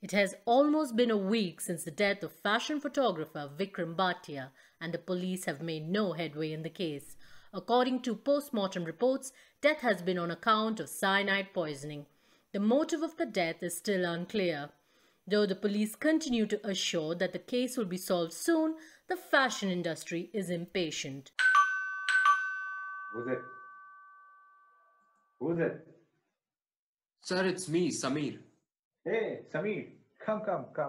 Speaker 10: It has almost been a week since the death of fashion photographer Vikram Bhatia, and the police have made no headway in the case. According to post-mortem reports, death has been on account of cyanide poisoning. The motive of the death is still unclear. Though the police continue to assure that the case will be solved soon, the fashion industry is impatient.
Speaker 1: Who's it? Who's it?
Speaker 3: Sir, it's me, Samir.
Speaker 1: Hey, Samir, come.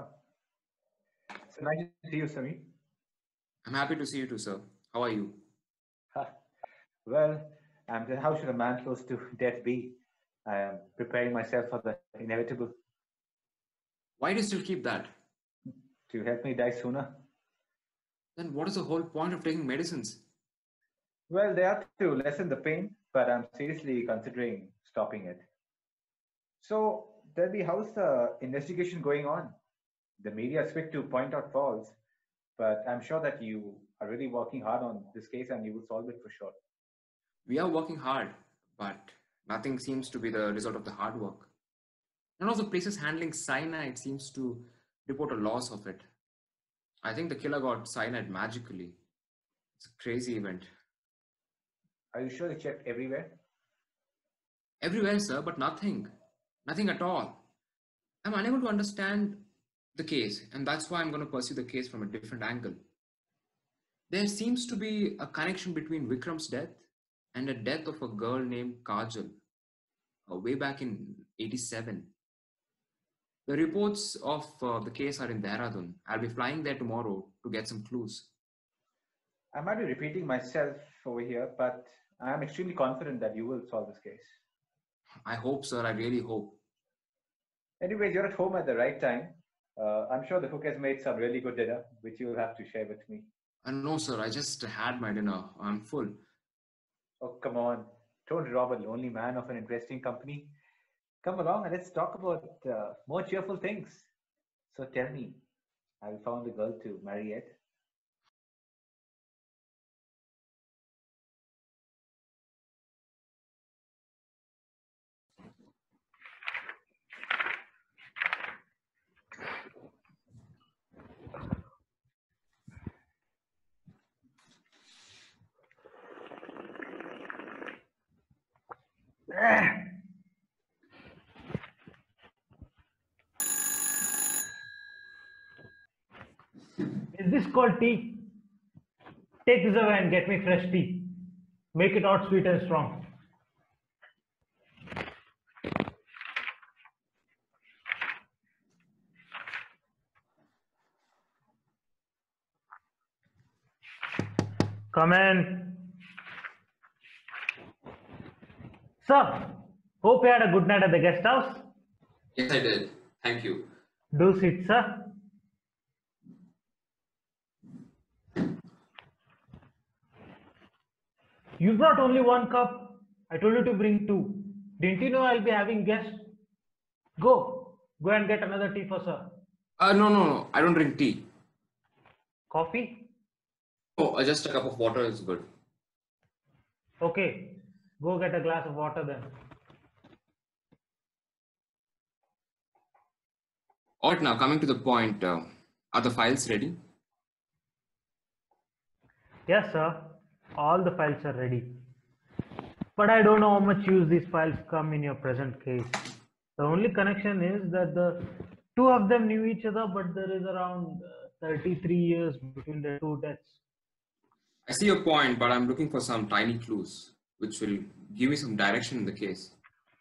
Speaker 1: It's nice to see you, Samir.
Speaker 3: I'm happy to see you too, sir. How are you?
Speaker 1: Well, how should a man close to death be? I am preparing myself for the inevitable.
Speaker 3: Why do you still keep that?
Speaker 1: To help me die sooner.
Speaker 3: Then what is the whole point of taking medicines?
Speaker 1: Well, they are to lessen the pain, but I'm seriously considering stopping it. So, Delby, how's the investigation going on? The media is quick to point out faults, but I'm sure that you are really working hard on this case and you will solve it for sure.
Speaker 3: We are working hard, but nothing seems to be the result of the hard work. None of the places handling cyanide seems to report a loss of it. I think the killer got cyanide magically. It's a crazy event.
Speaker 1: Are you sure you checked everywhere?
Speaker 3: Everywhere, sir, but nothing. Nothing at all. I'm unable to understand the case, and that's why I'm going to pursue the case from a different angle. There seems to be a connection between Vikram's death and the death of a girl named Kajal, way back in '87. The reports of the case are in Dehradun. I'll be flying there tomorrow to get some clues.
Speaker 1: I might be repeating myself over here, but I am extremely confident that you will solve this case.
Speaker 3: I hope, sir. I really hope.
Speaker 1: Anyways, you're at home at the right time. I'm sure the cook has made some really good dinner, which you'll have to share with me.
Speaker 3: No, sir. I just had my dinner. I'm full.
Speaker 1: Oh, come on. Don't rob a lonely man of an interesting company. Come along and let's talk about more cheerful things. So tell me, have you found a girl to marry yet?
Speaker 12: Is this called tea? Take this away and get me fresh tea. Make it hot, sweet and strong. Come in. Sir, hope you had a good night at the guest house.
Speaker 3: Yes, I did. Thank you.
Speaker 12: Do sit, sir. You brought only one cup. I told you to bring two. Didn't you know I'll be having guests? Go and get another tea for sir.
Speaker 3: No. I don't drink tea.
Speaker 12: Coffee?
Speaker 3: Oh, just a cup of water is good.
Speaker 12: Okay, go get a glass of water then.
Speaker 3: All right, now coming to the point, are the files ready?
Speaker 12: Yes, sir. All the files are ready. But I don't know how much use these files come in your present case. The only connection is that the two of them knew each other, but there is around 33 years between the two deaths.
Speaker 3: I see your point, but I'm looking for some tiny clues, which will give me some direction in the case.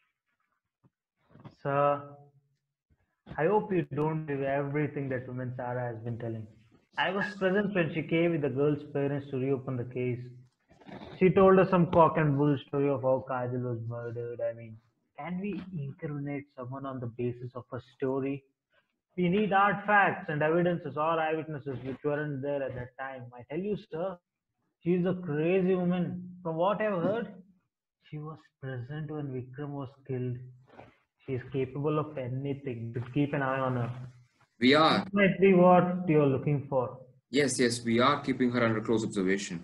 Speaker 12: Sir, I hope you don't believe everything that woman Sarah has been telling. I was present when she came with the girl's parents to reopen the case. She told us some cock and bull story of how Kajal was murdered. I mean, can we incriminate someone on the basis of a story? We need hard facts and evidences or eyewitnesses which weren't there at that time. I tell you, sir, she's a crazy woman. From what I've heard, she was present when Vikram was killed. She is capable of anything. But keep an eye on her.
Speaker 3: We are.
Speaker 12: That might be what you're looking for.
Speaker 3: Yes, we are keeping her under close observation.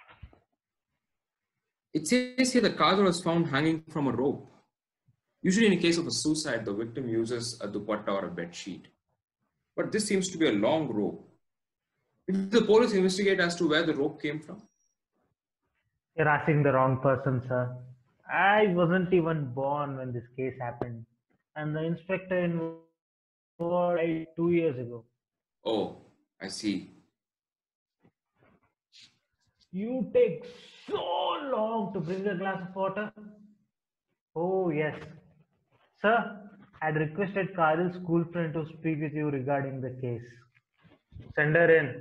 Speaker 3: It says here that Kajal was found hanging from a rope. Usually in a case of a suicide, the victim uses a dupatta or a bed sheet. But this seems to be a long rope. Did the police investigate as to where the rope came from?
Speaker 12: You're asking the wrong person, sir. I wasn't even born when this case happened, and the inspector involved died 2 years ago.
Speaker 3: Oh, I see.
Speaker 12: You take so long to bring a glass of water? Oh, yes. Sir, I'd requested Kajal's school friend to speak with you regarding the case. Send her in.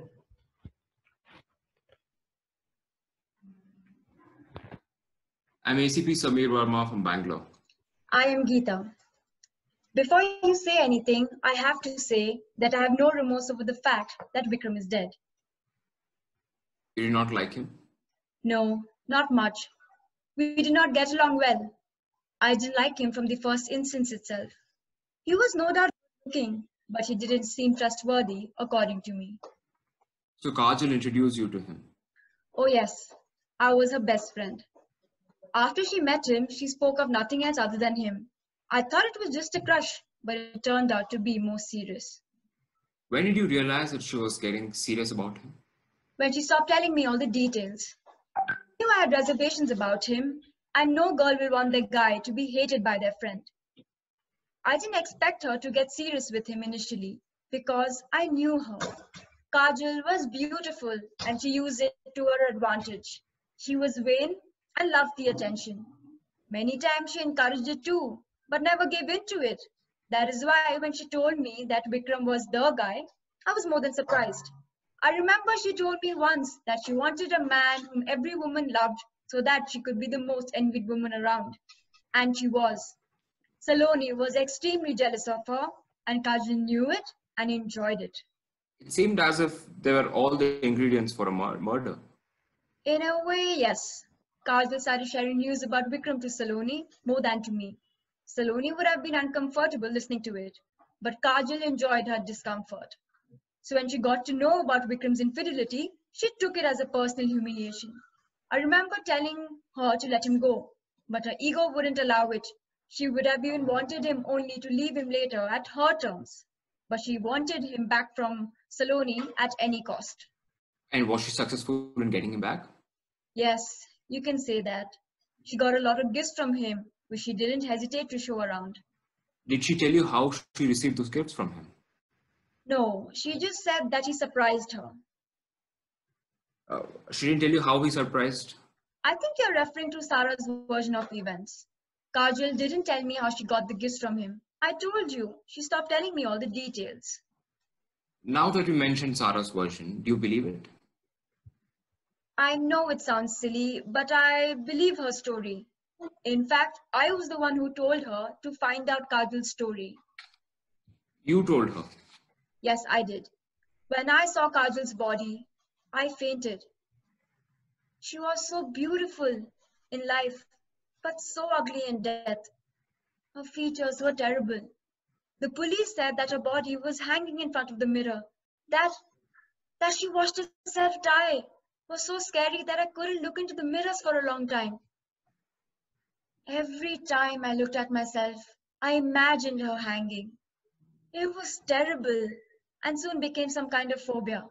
Speaker 3: I'm ACP Samir Verma from Bangalore.
Speaker 11: I am Geeta. Before you say anything, I have to say that I have no remorse over the fact that Vikram is dead.
Speaker 3: You do not like him?
Speaker 11: No, not much. We did not get along well. I didn't like him from the first instance itself. He was no doubt good looking, but he didn't seem trustworthy, according to me.
Speaker 3: So Kajal introduced you to him?
Speaker 11: Oh yes, I was her best friend. After she met him, she spoke of nothing else other than him. I thought it was just a crush, but it turned out to be more serious.
Speaker 3: When did you realize that she was getting serious about him?
Speaker 11: When she stopped telling me all the details. I knew I had reservations about him, and no girl will want their guy to be hated by their friend. I didn't expect her to get serious with him initially, because I knew her. Kajal was beautiful, and she used it to her advantage. She was vain and loved the attention. Many times she encouraged it too, but never gave in to it. That is why when she told me that Vikram was the guy, I was more than surprised. I remember she told me once that she wanted a man whom every woman loved so that she could be the most envied woman around. And she was. Saloni was extremely jealous of her, and Kajal knew it and enjoyed it.
Speaker 3: It seemed as if there were all the ingredients for a murder.
Speaker 11: In a way, yes. Kajal started sharing news about Vikram to Saloni more than to me. Saloni would have been uncomfortable listening to it, but Kajal enjoyed her discomfort. So when she got to know about Vikram's infidelity, she took it as a personal humiliation. I remember telling her to let him go, but her ego wouldn't allow it. She would have even wanted him only to leave him later at her terms. But she wanted him back from Saloni at any cost.
Speaker 3: And was she successful in getting him back?
Speaker 11: Yes, you can say that. She got a lot of gifts from him, which she didn't hesitate to show around.
Speaker 3: Did she tell you how she received those gifts from him?
Speaker 11: No, she just said that he surprised her.
Speaker 3: She didn't tell you how he surprised?
Speaker 11: I think you're referring to Sarah's version of events. Kajal didn't tell me how she got the gifts from him. I told you, she stopped telling me all the details.
Speaker 3: Now that you mentioned Sarah's version, do you believe it?
Speaker 11: I know it sounds silly, but I believe her story. In fact, I was the one who told her to find out Kajal's story.
Speaker 3: You told her?
Speaker 11: Yes, I did. When I saw Kajal's body, I fainted. She was so beautiful in life, but so ugly in death. Her features were terrible. The police said that her body was hanging in front of the mirror. That she watched herself die was so scary that I couldn't look into the mirrors for a long time. Every time I looked at myself, I imagined her hanging. It was terrible and soon became some kind of phobia.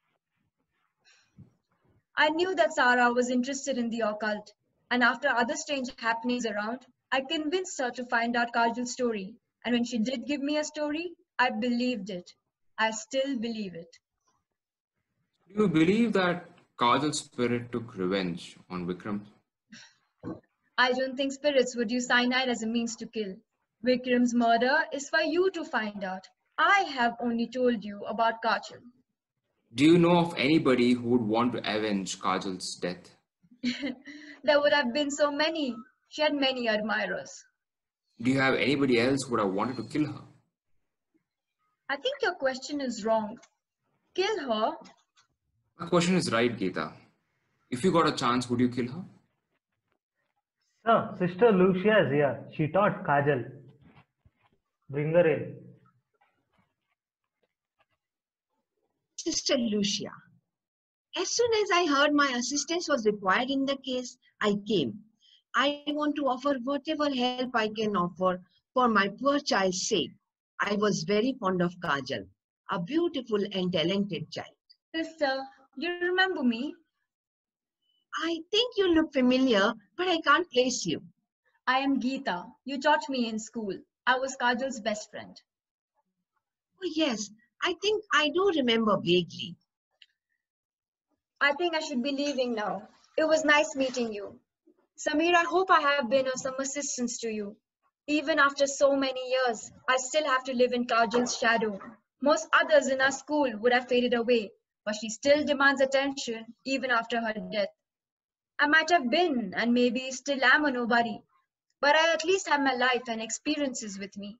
Speaker 11: I knew that Sarah was interested in the occult, and after other strange happenings around, I convinced her to find out Kajal's story. And when she did give me a story, I believed it. I still believe it.
Speaker 3: Do you believe that Kajal's spirit took revenge on Vikram?
Speaker 11: I don't think spirits would use cyanide as a means to kill. Vikram's murder is for you to find out. I have only told you about Kajal.
Speaker 3: Do you know of anybody who would want to avenge Kajal's death?
Speaker 11: There would have been so many. She had many admirers.
Speaker 3: Do you have anybody else who would have wanted to kill her?
Speaker 11: I think your question is wrong. Kill her?
Speaker 3: My question is right, Geeta. If you got a chance, would you kill her?
Speaker 12: Sir, Sister Lucia is here. She taught Kajal. Bring her in.
Speaker 13: Sister Lucia, as soon as I heard my assistance was required in the case, I came. I want to offer whatever help I can offer for my poor child's sake. I was very fond of Kajal. a beautiful and talented child.
Speaker 11: Sister, do you remember me?
Speaker 13: I think you look familiar, but I can't place you.
Speaker 11: I am Geeta. You taught me in school. I was Kajal's best friend.
Speaker 13: Oh, yes, I think I do remember vaguely.
Speaker 11: I think I should be leaving now. It was nice meeting you. Samir, I hope I have been of some assistance to you. Even after so many years, I still have to live in Kajal's shadow. Most others in our school would have faded away, but she still demands attention even after her death. I might have been and maybe still am a nobody, but I at least have my life and experiences with me.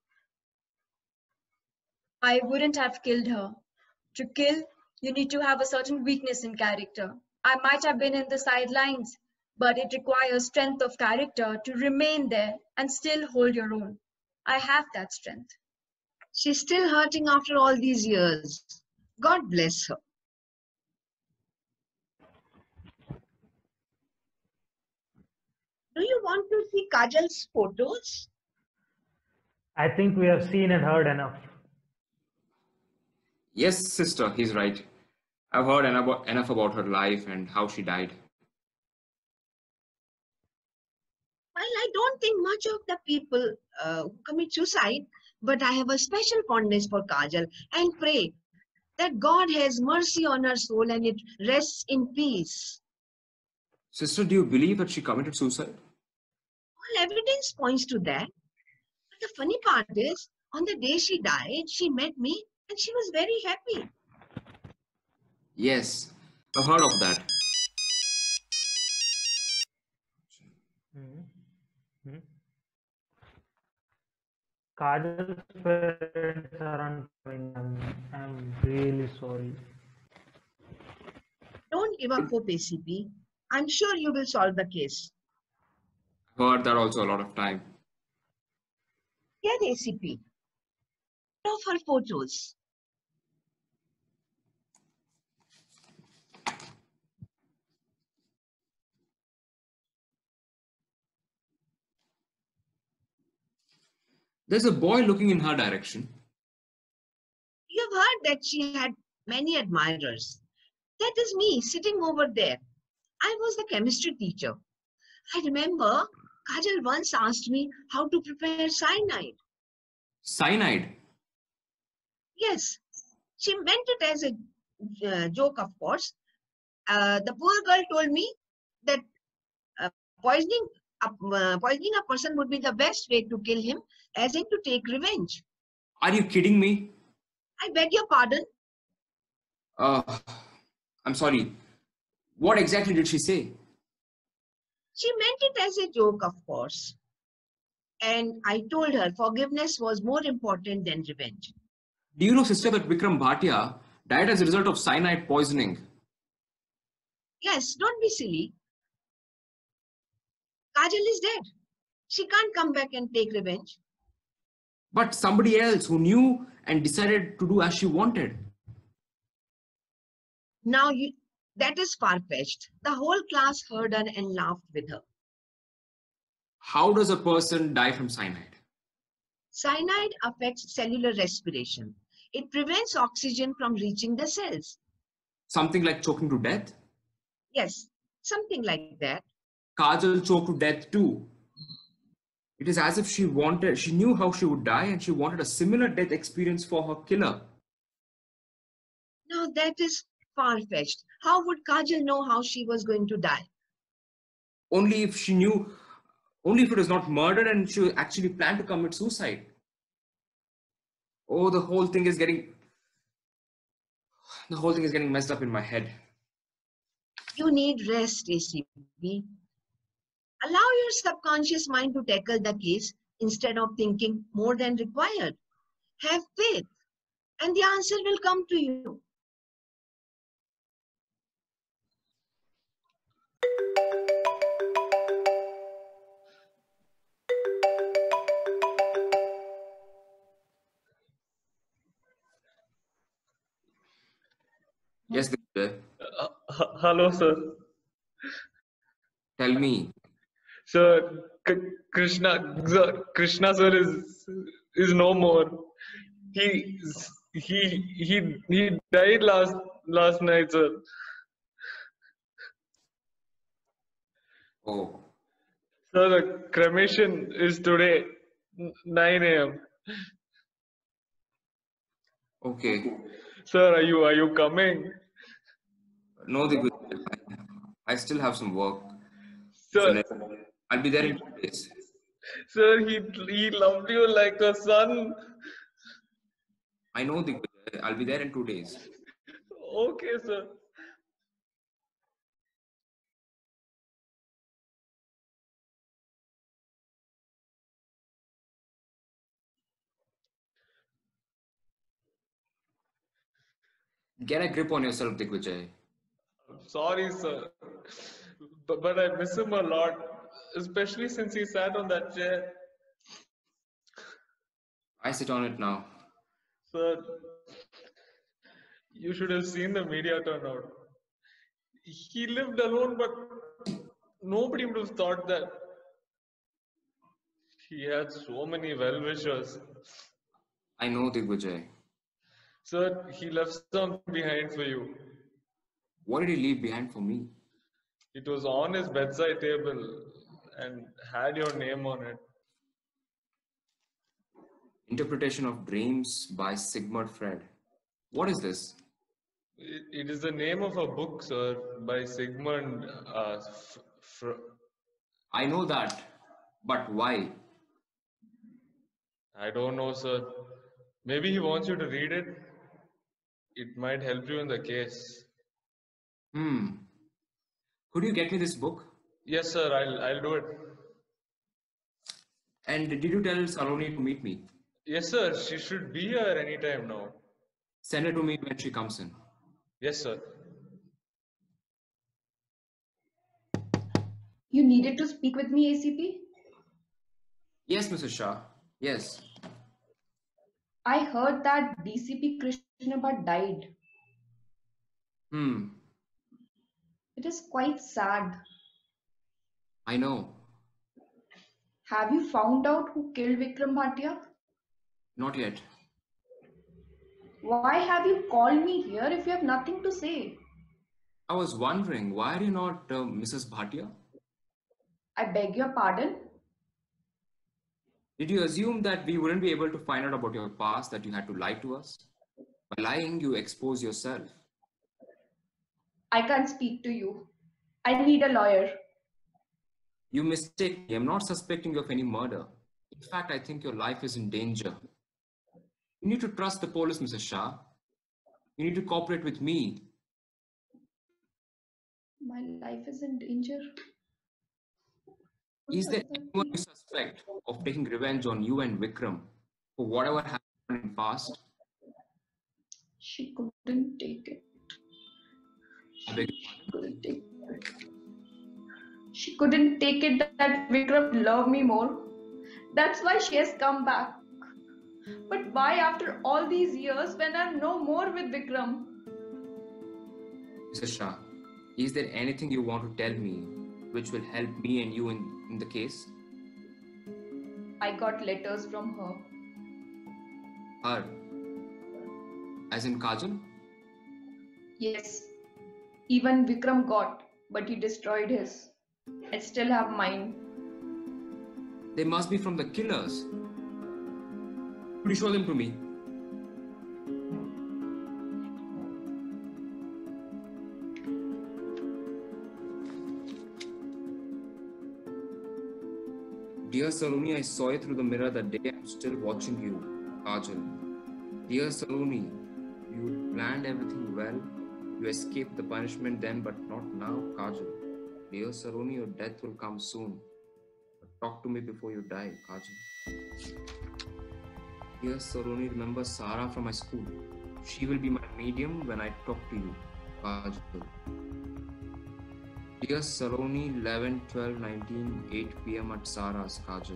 Speaker 11: I wouldn't have killed her. To kill, you need to have a certain weakness in character. I might have been in the sidelines, but it requires strength of character to remain there and still hold your own. I have that strength.
Speaker 13: She's still hurting after all these years. God bless her. Do you want to see Kajal's photos?
Speaker 12: I think we have seen and heard enough.
Speaker 3: Yes, sister, he's right. I've heard enough about her life and how she died.
Speaker 13: Well, I don't think much of the people who commit suicide, but I have a special fondness for Kajal and pray that God has mercy on her soul and it rests in peace.
Speaker 3: Sister, do you believe that she committed suicide?
Speaker 13: All evidence points to that. But the funny part is, on the day she died, she met me and she was very happy.
Speaker 3: Yes, I've heard of that.
Speaker 12: Kajal's parents aren't coming. I'm really sorry.
Speaker 13: Don't give up hope, ACP. I'm sure you will solve the case.
Speaker 3: I've heard that also a lot of time.
Speaker 13: Get ACP. Of her photos.
Speaker 3: There's a boy looking in her direction.
Speaker 13: You've heard that she had many admirers. That is me sitting over there. I was the chemistry teacher. I remember Kajal once asked me how to prepare cyanide.
Speaker 3: Cyanide?
Speaker 13: Yes, she meant it as a joke, of course. The poor girl told me that poisoning a person would be the best way to kill him, as in to take revenge.
Speaker 3: Are you kidding me?
Speaker 13: I beg your pardon?
Speaker 3: I'm sorry. What exactly did she say?
Speaker 13: She meant it as a joke, of course. And I told her forgiveness was more important than revenge.
Speaker 3: Do you know, sister, that Vikram Bhatia died as a result of cyanide poisoning?
Speaker 13: Yes, don't be silly. Kajal is dead. She can't come back and take revenge.
Speaker 3: But somebody else who knew and decided to do as she wanted.
Speaker 13: Now, that is far-fetched. The whole class heard her and laughed with her.
Speaker 3: How does a person die from cyanide?
Speaker 13: Cyanide affects cellular respiration. It prevents oxygen from reaching the cells.
Speaker 3: Something like choking to death?
Speaker 13: Yes, something like that.
Speaker 3: Kajal choked to death too. It is as if she knew how she would die and she wanted a similar death experience for her killer.
Speaker 13: Now that is far-fetched. How would Kajal know how she was going to die?
Speaker 3: Only if she knew, only if it was not murder and she actually planned to commit suicide. Oh, the whole thing is getting messed up in my head.
Speaker 13: You need rest, ACP. Allow your subconscious mind to tackle the case instead of thinking more than required. Have faith, and the answer will come to you.
Speaker 3: Yes, Vijay.
Speaker 4: Hello, sir.
Speaker 3: Tell me.
Speaker 4: Sir, Krishna sir is no more. He died last night, sir.
Speaker 3: Oh,
Speaker 4: So the cremation is today, 9 a.m.
Speaker 3: okay.
Speaker 4: Sir, are you coming?
Speaker 3: No, I still have some work.
Speaker 4: Sir,
Speaker 3: I'll be there in 2 days.
Speaker 4: sir, he loved you like a son.
Speaker 3: I know, Digvijay. I'll be there in 2 days.
Speaker 4: Okay, sir.
Speaker 3: Get a grip on yourself, Digvijay.
Speaker 4: Sorry, sir. But I miss him a lot, especially since he sat on that chair.
Speaker 3: I sit on it now.
Speaker 4: Sir, you should have seen the media turnout. He lived alone, but nobody would have thought that. He had so many well-wishers.
Speaker 3: I know, Digvijay.
Speaker 4: Sir, he left something behind for you.
Speaker 3: What did he leave behind for me?
Speaker 4: It was on his bedside table and had your name on it.
Speaker 3: Interpretation of Dreams by Sigmund Freud. What is this?
Speaker 4: It is the name of a book, sir, by Sigmund.
Speaker 3: I know that, but why?
Speaker 4: I don't know, sir. Maybe he wants you to read it. It might help you in the case.
Speaker 3: Could you get me this book?
Speaker 4: Yes, sir. I'll do it.
Speaker 3: And did you tell Saloni to meet me?
Speaker 4: Yes, sir. She should be here anytime now.
Speaker 3: Send her to me when she comes in.
Speaker 4: Yes, sir.
Speaker 6: You needed to speak with me, ACP?
Speaker 3: Yes, Mrs. Shah. Yes.
Speaker 6: I heard that DCP Krishna Bhatt died. It is quite sad.
Speaker 3: I know.
Speaker 6: Have you found out who killed Vikram Bhatia?
Speaker 3: Not yet.
Speaker 6: Why have you called me here if you have nothing to say?
Speaker 3: I was wondering, why are you not Mrs. Bhatia?
Speaker 6: I beg your pardon?
Speaker 3: Did you assume that we wouldn't be able to find out about your past, that you had to lie to us? By lying, you expose yourself.
Speaker 6: I can't speak to you. I need a lawyer.
Speaker 3: You mistake me. I'm not suspecting you of any murder. In fact, I think your life is in danger. You need to trust the police, Mrs. Shah. You need to cooperate with me.
Speaker 6: My life is in danger.
Speaker 3: Is there anyone you suspect of taking revenge on you and Vikram for whatever happened in the past?
Speaker 6: She couldn't take it.
Speaker 3: I beg
Speaker 6: She couldn't take it that Vikram loved me more. That's why she has come back. But why after all these years when I'm no more with Vikram?
Speaker 3: Mrs. Shah, is there anything you want to tell me which will help me and you in the case?
Speaker 6: I got letters from her.
Speaker 3: Her? As in Kajal?
Speaker 6: Yes. Even Vikram got, but he destroyed his. I still have mine.
Speaker 3: They must be from the killers. Could you show them to me? Dear Saloni, I saw you through the mirror that day. I'm still watching you, Kajal. Dear Saloni, you planned everything well. You escaped the punishment then, but not now, Kajal. Dear Saloni, your death will come soon. But talk to me before you die, Kajal. Dear Saloni, remember Sarah from my school. She will be my medium when I talk to you, Kajal. Dear Saloni, 11, 12, 19, 8 p.m. at Sarah's, Kajal.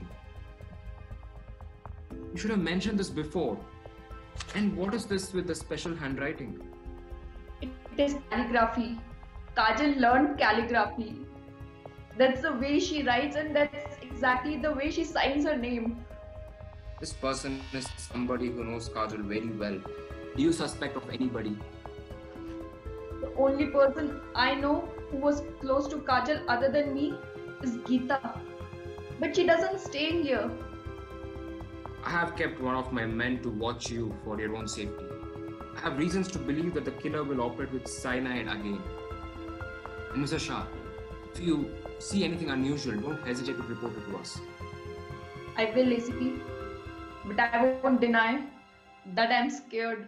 Speaker 3: You should have mentioned this before. And what is this with the special handwriting?
Speaker 6: It is calligraphy. Kajal learned calligraphy. That's the way she writes and that's exactly the way she signs her name.
Speaker 3: This person is somebody who knows Kajal very well. Do you suspect of anybody?
Speaker 6: The only person I know who was close to Kajal other than me is Geeta. But she doesn't stay here.
Speaker 3: I have kept one of my men to watch you for your own safety. I have reasons to believe that the killer will operate with cyanide again. And Mr. Shah, if you see anything unusual, don't hesitate to report it to us.
Speaker 6: I will, ACP. But I won't deny that I'm scared.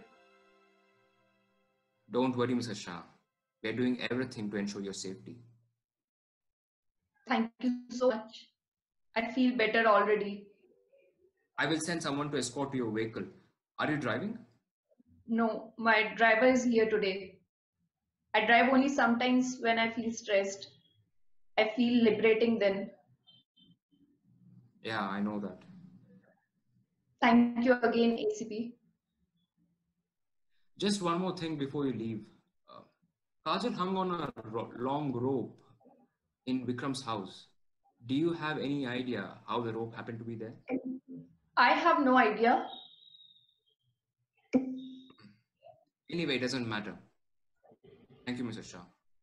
Speaker 3: Don't worry, Mr. Shah. We are doing everything to ensure your safety.
Speaker 6: Thank you so much. I feel better already.
Speaker 3: I will send someone to escort to your vehicle. Are you driving?
Speaker 6: No, my driver is here today. I drive only sometimes when I feel stressed. I feel liberating then.
Speaker 3: Yeah, I know that.
Speaker 6: Thank you again, ACP.
Speaker 3: Just one more thing before you leave. Kajal hung on a long rope in Vikram's house. Do you have any idea how the rope happened to be there?
Speaker 6: I have no idea.
Speaker 3: Anyway, it doesn't matter. Thank you, Mr. Shah.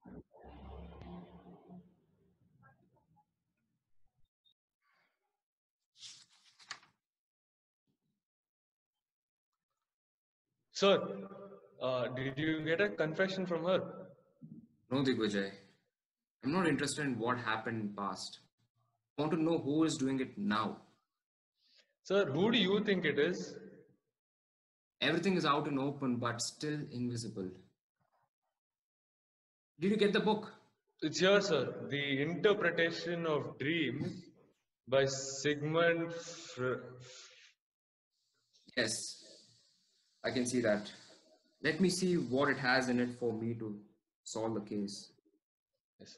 Speaker 4: Sir, did you get a confession from her?
Speaker 3: No, Digvijay. I'm not interested in what happened in past. I want to know who is doing it now.
Speaker 4: Sir, who do you think it is?
Speaker 3: Everything is out and open, but still invisible. Did you get the book?
Speaker 4: It's here, sir. The Interpretation of Dreams by Sigmund
Speaker 3: Yes, I can see that. Let me see what it has in it for me to solve the case.
Speaker 4: Yes.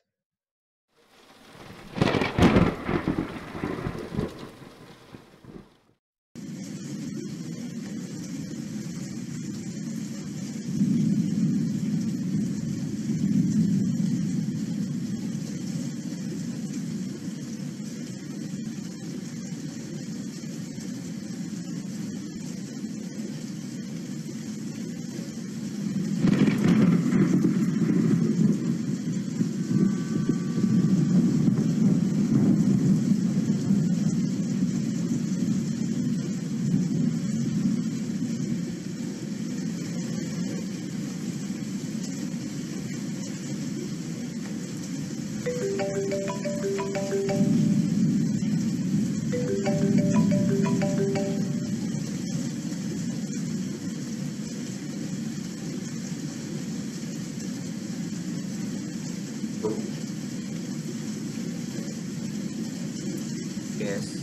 Speaker 3: Yes.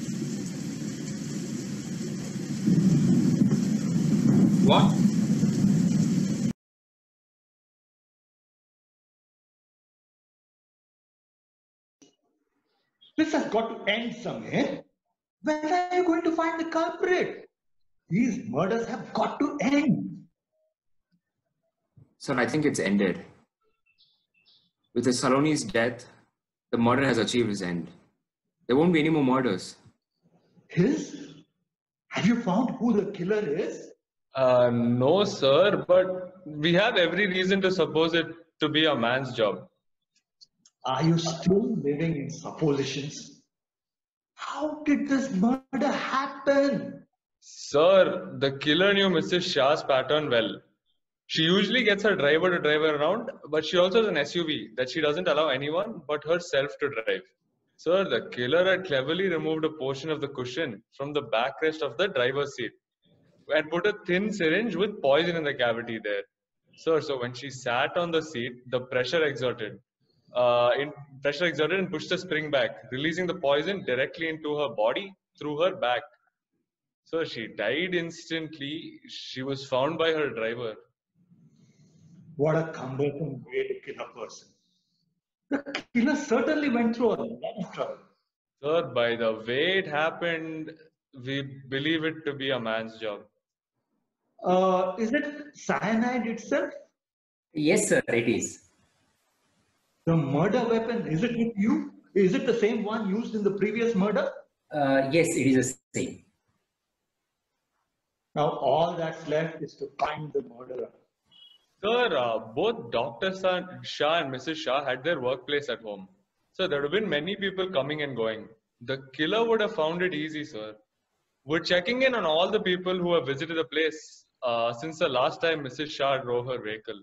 Speaker 3: What?
Speaker 2: This has got to end somewhere. When are you going to find the culprit? These murders have got to end.
Speaker 3: Sir, I think it's ended. With the Saloni's death, the murder has achieved its end. There won't be any more murders.
Speaker 2: His? Have you found who the killer is?
Speaker 4: No, sir, but we have every reason to suppose it to be a man's job.
Speaker 2: Are you still living in suppositions? How did this murder happen?
Speaker 4: Sir, the killer knew Mrs. Shah's pattern well. She usually gets her driver to drive her around, but she also has an SUV that she doesn't allow anyone but herself to drive. Sir, the killer had cleverly removed a portion of the cushion from the backrest of the driver's seat and put a thin syringe with poison in the cavity there. Sir, so when she sat on the seat, the pressure exerted and pushed the spring back, releasing the poison directly into her body through her back. So she died instantly. She was found by her driver.
Speaker 2: What a cumbersome way to kill a person. The killer certainly went through a lot of trouble.
Speaker 4: Sir, by the way it happened, we believe it to be a man's job.
Speaker 2: Is it cyanide itself?
Speaker 9: Yes, sir, it is.
Speaker 2: The murder weapon, is it with you? Is it the same one used in the previous murder?
Speaker 9: Yes, it is the same.
Speaker 2: Now all that's left is to find the murderer.
Speaker 4: Sir, both Dr. Shah and Mrs. Shah had their workplace at home. So there would have been many people coming and going. The killer would have found it easy, sir. We're checking in on all the people who have visited the place since the last time Mrs. Shah drove her vehicle.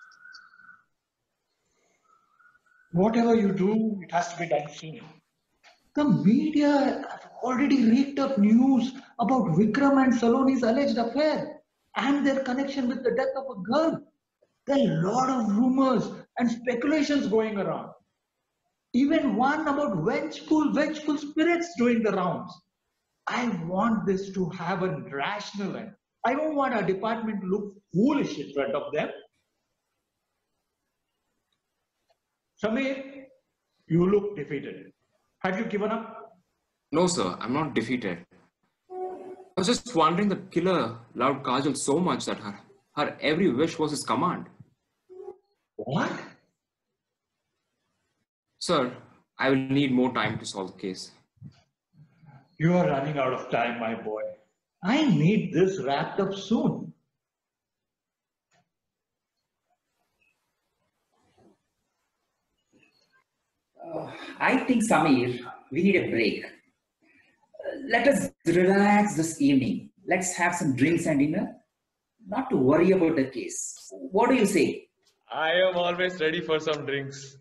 Speaker 2: Whatever you do, it has to be done soon. The media have already raked up news about Vikram and Saloni's alleged affair and their connection with the death of a girl. There are a lot of rumors and speculations going around. Even one about vengeful spirits doing the rounds. I want this to have a rational end. I don't want our department to look foolish in front of them. Samir, you look defeated. Have you given up?
Speaker 3: No, sir, I'm not defeated. I was just wondering the killer loved Kajal so much that her every wish was his command.
Speaker 2: What?
Speaker 3: Sir, I will need more time to solve the case.
Speaker 2: You are running out of time, my boy. I need this wrapped up soon.
Speaker 9: I think, Samir, we need a break. Let us relax this evening. Let's have some drinks and dinner. Not to worry about the case. What do you say?
Speaker 4: I am always ready for some drinks.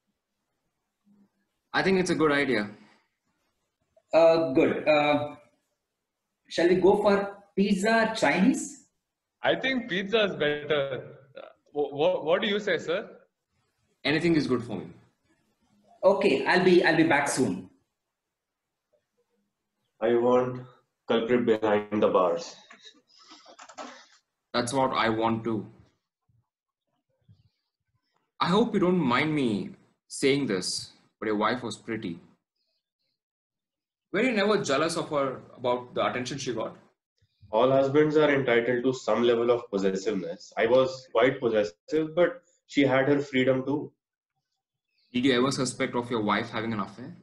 Speaker 3: I think it's a good idea.
Speaker 9: Good. Shall we go for pizza, Chinese?
Speaker 4: I think pizza is better. What do you say, sir?
Speaker 3: Anything is good for me.
Speaker 9: Okay, I'll be back soon.
Speaker 5: I want culprit behind the bars.
Speaker 3: That's what I want to. I hope you don't mind me saying this, but your wife was pretty. Were you never jealous of her about the attention she got?
Speaker 5: All husbands are entitled to some level of possessiveness. I was quite possessive, but she had her freedom too.
Speaker 3: Did you ever suspect of your wife having an affair?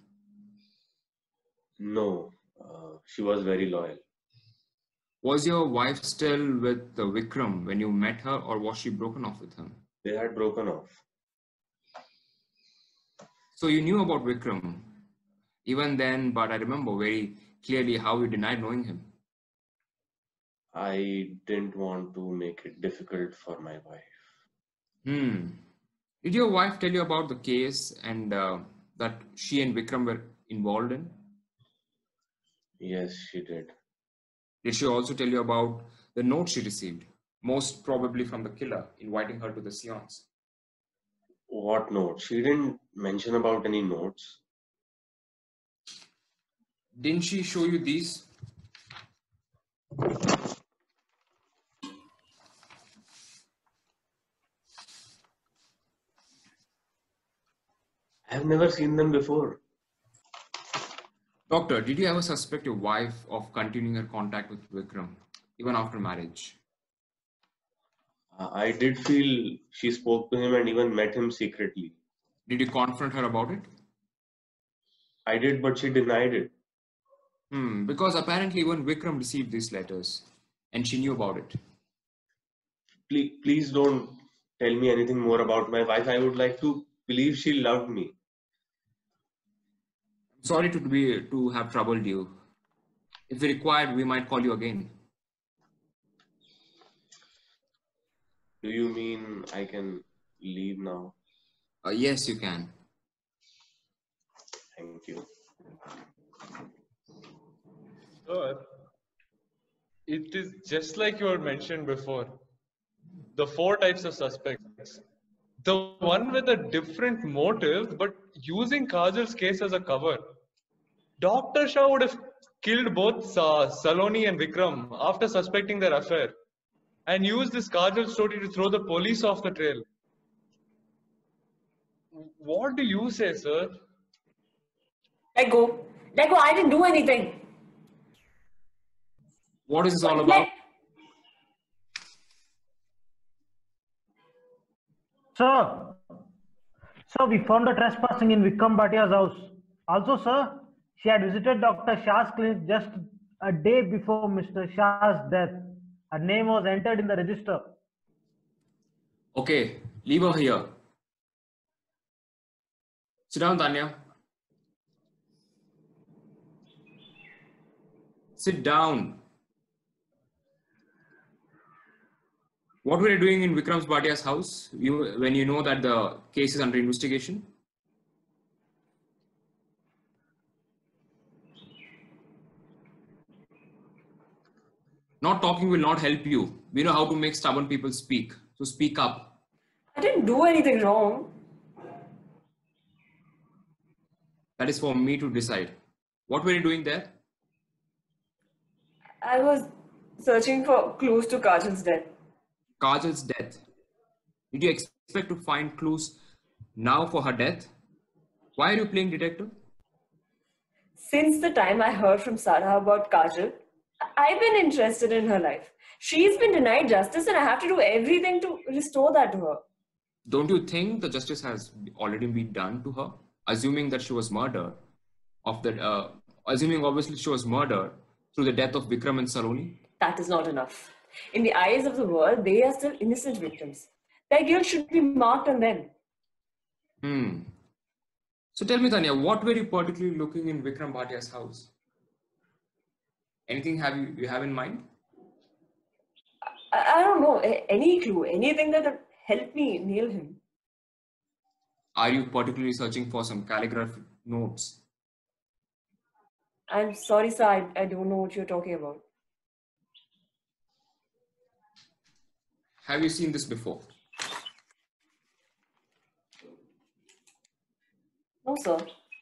Speaker 5: No, she was very loyal.
Speaker 3: Was your wife still with Vikram when you met her, or was she broken off with him?
Speaker 5: They had broken off.
Speaker 3: So you knew about Vikram even then, but I remember very clearly how you denied knowing him.
Speaker 5: I didn't want to make it difficult for my wife.
Speaker 3: Did your wife tell you about the case and that she and Vikram were involved in?
Speaker 5: Yes, she did.
Speaker 3: Did she also tell you about the note she received, most probably from the killer, inviting her to the seance?
Speaker 5: What note? She didn't mention about any notes.
Speaker 3: Didn't she show you these?
Speaker 5: I have never seen them before.
Speaker 3: Doctor, did you ever suspect your wife of continuing her contact with Vikram, even after marriage?
Speaker 5: I did feel she spoke to him and even met him secretly.
Speaker 3: Did you confront her about it?
Speaker 5: I did, but she denied it.
Speaker 3: Because apparently even Vikram received these letters and she knew about it.
Speaker 5: Please don't tell me anything more about my wife. I would like to believe she loved me.
Speaker 3: Sorry to have troubled you. If required, we might call you again.
Speaker 5: Do you mean I can leave now?
Speaker 3: Yes, you can.
Speaker 5: Thank you.
Speaker 4: Sir, it is just like you had mentioned before. The 4 types of suspects. The one with a different motive, but using Kajal's case as a cover. Dr. Shah would have killed both Saloni and Vikram after suspecting their affair and used this Kajal story to throw the police off the trail. What do you say, sir?
Speaker 7: Let go. Let go. I didn't do anything.
Speaker 3: What is this all about?
Speaker 12: Sir, we found her trespassing in Vikram Bhatia's house. Also, sir, she had visited Dr. Shah's clinic just a day before Mr. Shah's death. Her name was entered in the register.
Speaker 3: Okay, leave her here. Sit down, Tanya. Sit down. What were you doing in Vikram Bhatia's house when you know that the case is under investigation? Not talking will not help you. We know how to make stubborn people speak. So speak up.
Speaker 7: I didn't do anything wrong.
Speaker 3: That is for me to decide. What were you doing there?
Speaker 7: I was searching for clues to Kajal's death.
Speaker 3: Kajal's death. Did you expect to find clues now for her death? Why are you playing detective?
Speaker 7: Since the time I heard from Sarah about Kajal, I've been interested in her life. She's been denied justice and I have to do everything to restore that to her.
Speaker 3: Don't you think the justice has already been done to her? Assuming that she was murdered, assuming obviously she was murdered through the death of Vikram and Saloni?
Speaker 7: That is not enough. In the eyes of the world, they are still innocent victims. Their guilt should be marked on them.
Speaker 3: So tell me, Tanya, what were you particularly looking in Vikram Bhatia's house? Anything you have in mind?
Speaker 7: I don't know. Any clue, anything that would help me nail him.
Speaker 3: Are you particularly searching for some calligraphy notes?
Speaker 7: I'm sorry, sir. I don't know what you're talking about.
Speaker 3: Have you seen this before?
Speaker 7: No, sir.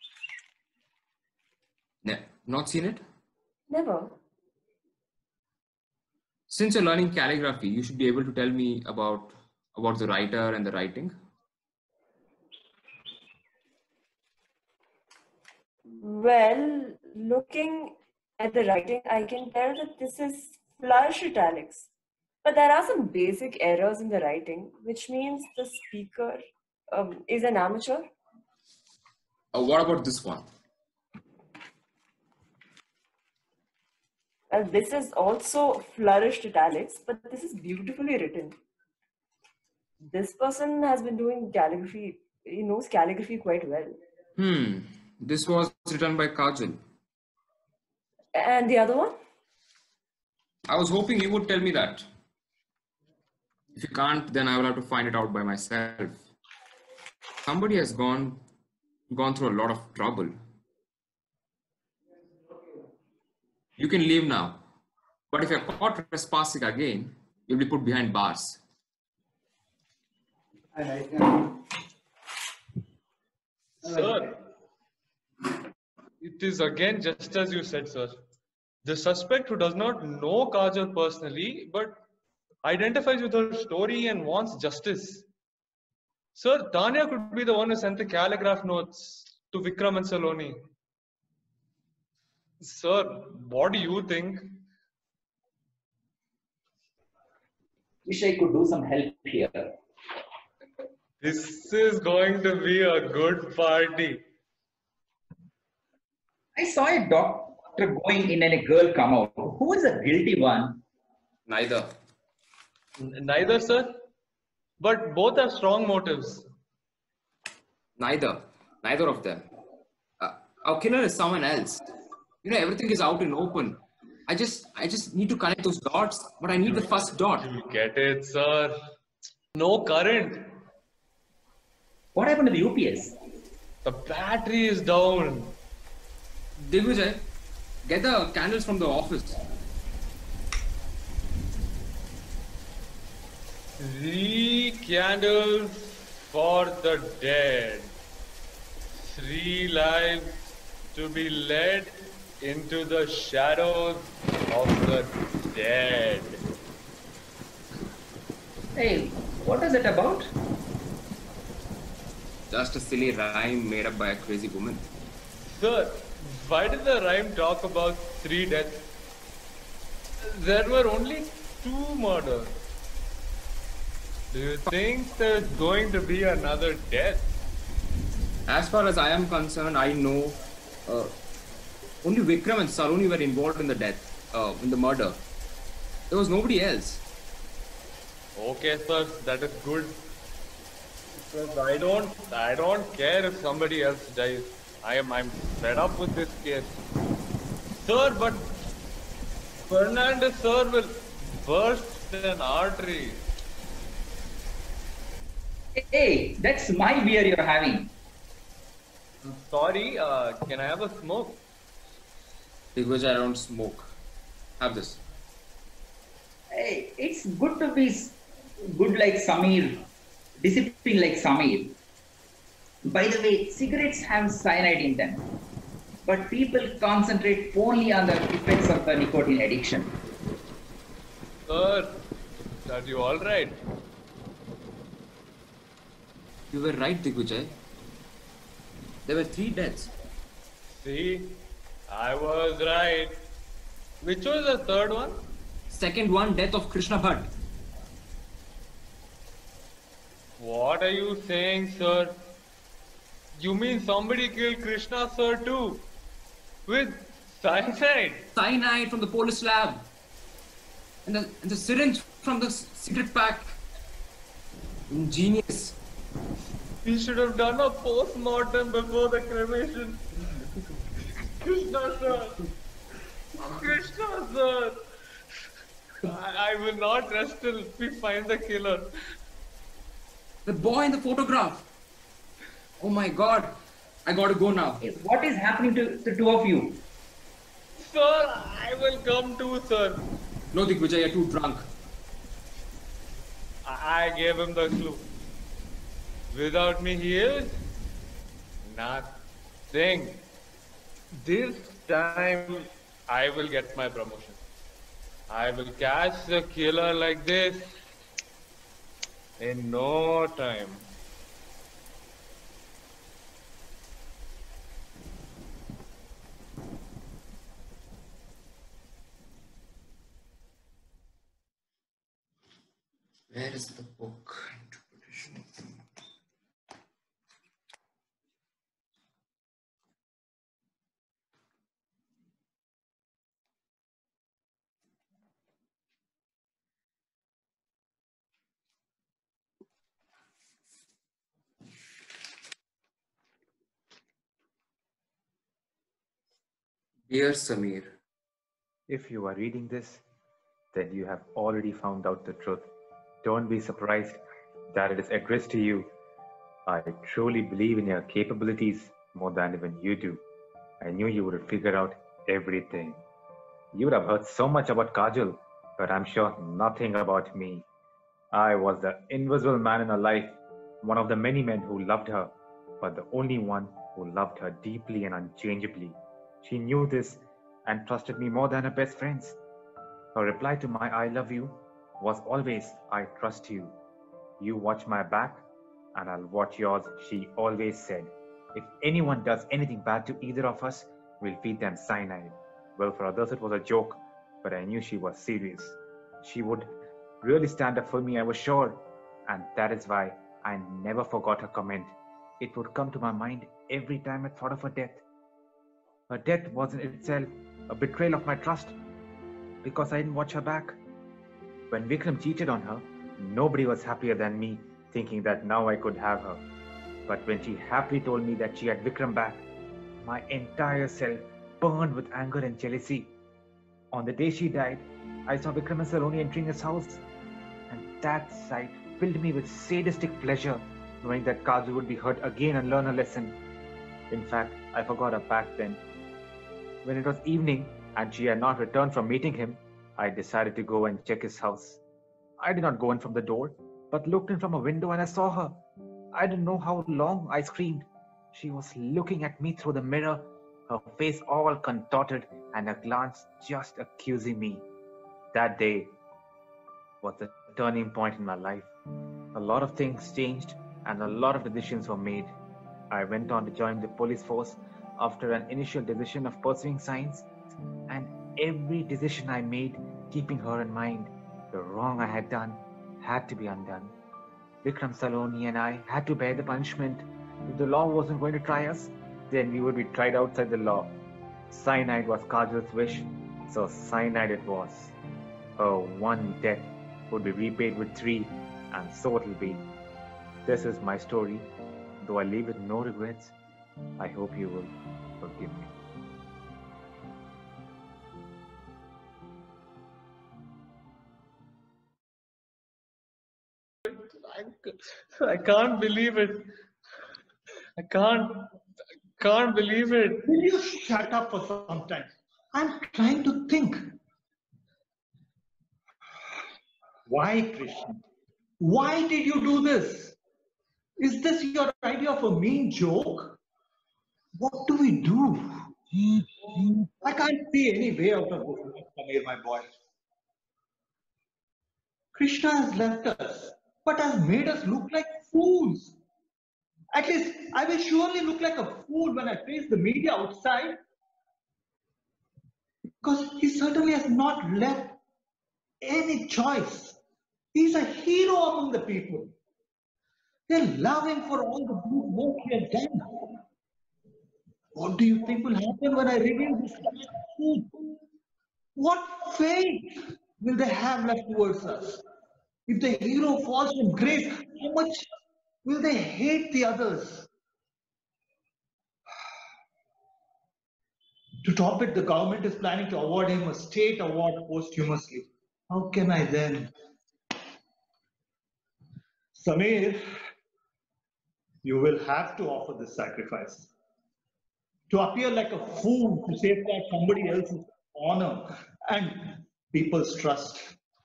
Speaker 3: Not seen it?
Speaker 7: Never.
Speaker 3: Since you're learning calligraphy, you should be able to tell me about the writer and the writing.
Speaker 7: Well, looking at the writing, I can tell that this is flourished italics. But there are some basic errors in the writing, which means the speaker is an amateur.
Speaker 3: What about this one?
Speaker 7: This is also flourished italics, but this is beautifully written. This person has been doing calligraphy. He knows calligraphy quite well.
Speaker 3: This was written by Kajal.
Speaker 7: And the other one?
Speaker 3: I was hoping you would tell me that. If you can't, then I will have to find it out by myself. Somebody has gone through a lot of trouble. You can leave now. But if you're caught trespassing again, you'll be put behind bars.
Speaker 4: Sir, it is again just as you said, sir. The suspect who does not know Kajal personally, but identifies with her story and wants justice. Sir, Tanya could be the one who sent the calligraph notes to Vikram and Saloni. Sir, what do you think?
Speaker 9: Wish I could do some help here.
Speaker 4: This is going to be a good party.
Speaker 9: I saw a doctor going in and a girl come out. Who is the guilty one?
Speaker 3: Neither.
Speaker 4: Neither, sir. But both have strong motives.
Speaker 3: Neither of them. Our killer is someone else. You know, everything is out in open. I just need to connect those dots, but I need the first dot.
Speaker 4: You get it, sir. No current.
Speaker 9: What happened to the UPS?
Speaker 4: The battery is down.
Speaker 3: Digvijay, get the candles from the office.
Speaker 4: 3 candles for the dead. 3 lives to be led into the shadows of the dead.
Speaker 9: Hey, what is it about?
Speaker 3: Just a silly rhyme made up by a crazy woman.
Speaker 4: Sir, why did the rhyme talk about 3 deaths? There were only 2 murders. Do you think there's going to be another death?
Speaker 3: As far as I am concerned, I know only Vikram and Saloni were involved in the death, in the murder. There was nobody else.
Speaker 4: Okay, sir, that is good. Because I don't care if somebody else dies. I'm fed up with this case. Sir, but Fernandez, sir, will burst an artery.
Speaker 9: Hey, that's my beer you're having.
Speaker 4: I'm sorry, can I have a smoke?
Speaker 3: Digvijay, I don't smoke. Have this.
Speaker 9: Hey, it's good to be good like Samir, disciplined like Samir. By the way, cigarettes have cyanide in them, but people concentrate only on the effects of the nicotine addiction.
Speaker 4: Sir, are you alright?
Speaker 3: You were right, Digvijay. There were 3 deaths.
Speaker 4: See, I was right. Which was the third one?
Speaker 3: Second one, death of Krishna Bhatt.
Speaker 4: What are you saying, sir? You mean somebody killed Krishna, sir, too? With cyanide?
Speaker 3: Cyanide from the police lab. And the syringe from the cigarette pack. Ingenious.
Speaker 4: We should have done a post-mortem before the cremation. Krishna, sir. Krishna, sir. I will not rest till we find the killer.
Speaker 3: The boy in the photograph. Oh my God. I gotta go now.
Speaker 9: What is happening to the 2 of you?
Speaker 4: Sir, I will come too, sir.
Speaker 3: No, Digvijay, you're too drunk.
Speaker 4: I gave him the clue. Without me, he is nothing. This time, I will get my promotion. I will catch the killer like this in no time.
Speaker 3: Where is the book? Dear Samir,
Speaker 1: If you are reading this, then you have already found out the truth. Don't be surprised that it is addressed to you. I truly believe in your capabilities more than even you do. I knew you would figure out everything. You would have heard so much about Kajal, but I'm sure nothing about me. I was the invisible man in her life, one of the many men who loved her, but the only one who loved her deeply and unchangeably. She knew this and trusted me more than her best friends. Her reply to my I love you was always, I trust you. You watch my back and I'll watch yours, she always said. If anyone does anything bad to either of us, we'll feed them cyanide. Well, for others it was a joke, but I knew she was serious. She would really stand up for me, I was sure. And that is why I never forgot her comment. It would come to my mind every time I thought of her death. Her death was in itself a betrayal of my trust because I didn't watch her back. When Vikram cheated on her, nobody was happier than me, thinking that now I could have her. But when she happily told me that she had Vikram back, my entire self burned with anger and jealousy. On the day she died, I saw Vikram and Saloni entering his house, and that sight filled me with sadistic pleasure, knowing that Kajal would be hurt again and learn a lesson. In fact, I forgot her back then. When it was evening and she had not returned from meeting him, I decided to go and check his house. I did not go in from the door, but looked in from a window and I saw her. I didn't know how long I screamed. She was looking at me through the mirror, her face all contorted and her glance just accusing me. That day was the turning point in my life. A lot of things changed and a lot of decisions were made. I went on to join the police force after an initial decision of pursuing science, and every decision I made keeping her in mind. The wrong I had done had to be undone. Vikram Saloni and I had to bear the punishment. If the law wasn't going to try us, then we would be tried outside the law. Cyanide was Kajal's wish, so cyanide it was. one debt would be repaid with 3, and so it'll be. This is my story. Though I leave with no regrets, I hope you will forgive me.
Speaker 4: I can't believe it. I can't believe it.
Speaker 2: Will you shut up for some time? I'm trying to think. Why, Krishna? Why did you do this? Is this your idea of a mean joke? What do we do? I can't see any way out of this, Samir, my boy. Krishna has left us, but has made us look like fools. At least I will surely look like a fool when I face the media outside. Because he certainly has not left any choice. He's a hero among the people. They love him for all the good work he has done. What do you think will happen when I reveal this truth? What faith will they have left towards us? If the hero falls from grace, how much will they hate the others? To top it, the government is planning to award him a state award posthumously. How can I then? Samir, you will have to offer this sacrifice. To appear like a fool to safeguard somebody else's honor and people's trust.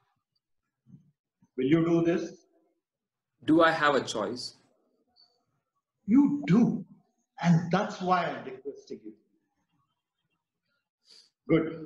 Speaker 2: Will you do this?
Speaker 3: Do I have a choice?
Speaker 2: You do. And that's why I'm requesting you. Good.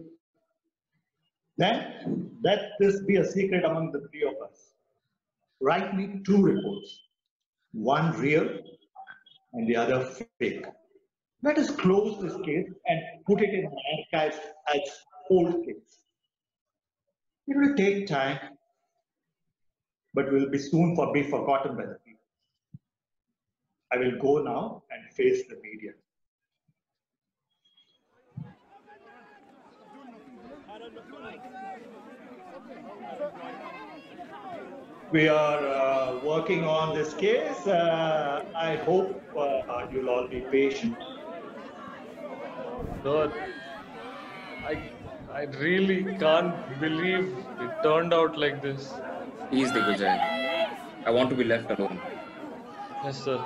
Speaker 2: Then let this be a secret among the 3 of us. Write me 2 reports. One real and the other fake. Let us close this case and put it in the archives as old case. It will take time, but will be soon be forgotten by the people. I will go now and face the media. We are working on this case. I hope you'll all be patient.
Speaker 4: Sir, I really can't believe it turned out like this.
Speaker 3: Please, Digvijay. I want to be left alone.
Speaker 4: Yes, sir.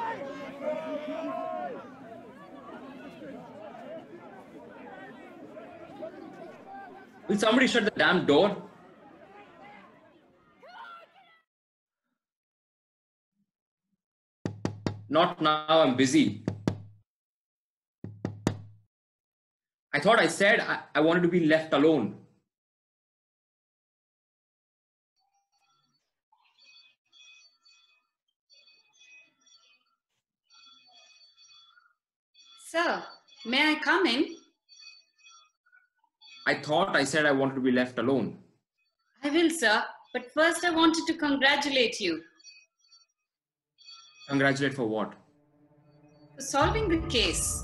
Speaker 3: Will somebody shut the damn door? Not now, I'm busy. I thought I said I wanted to be left alone.
Speaker 8: Sir, may I come in?
Speaker 3: I thought I said I wanted to be left alone.
Speaker 8: I will, sir. But first I wanted to congratulate you.
Speaker 3: Congratulate for what?
Speaker 8: For solving the case.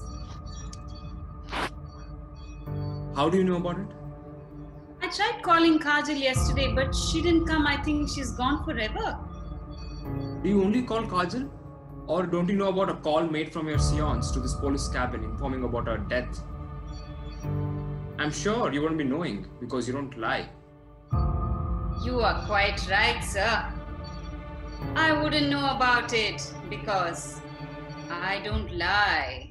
Speaker 3: How do you know about it?
Speaker 8: I tried calling Kajal yesterday, but she didn't come. I think she's gone forever.
Speaker 3: Do you only call Kajal? Or don't you know about a call made from your seance to this police cabin informing about her death? I'm sure you won't be knowing because you don't lie.
Speaker 8: You are quite right, sir. I wouldn't know about it because I don't lie.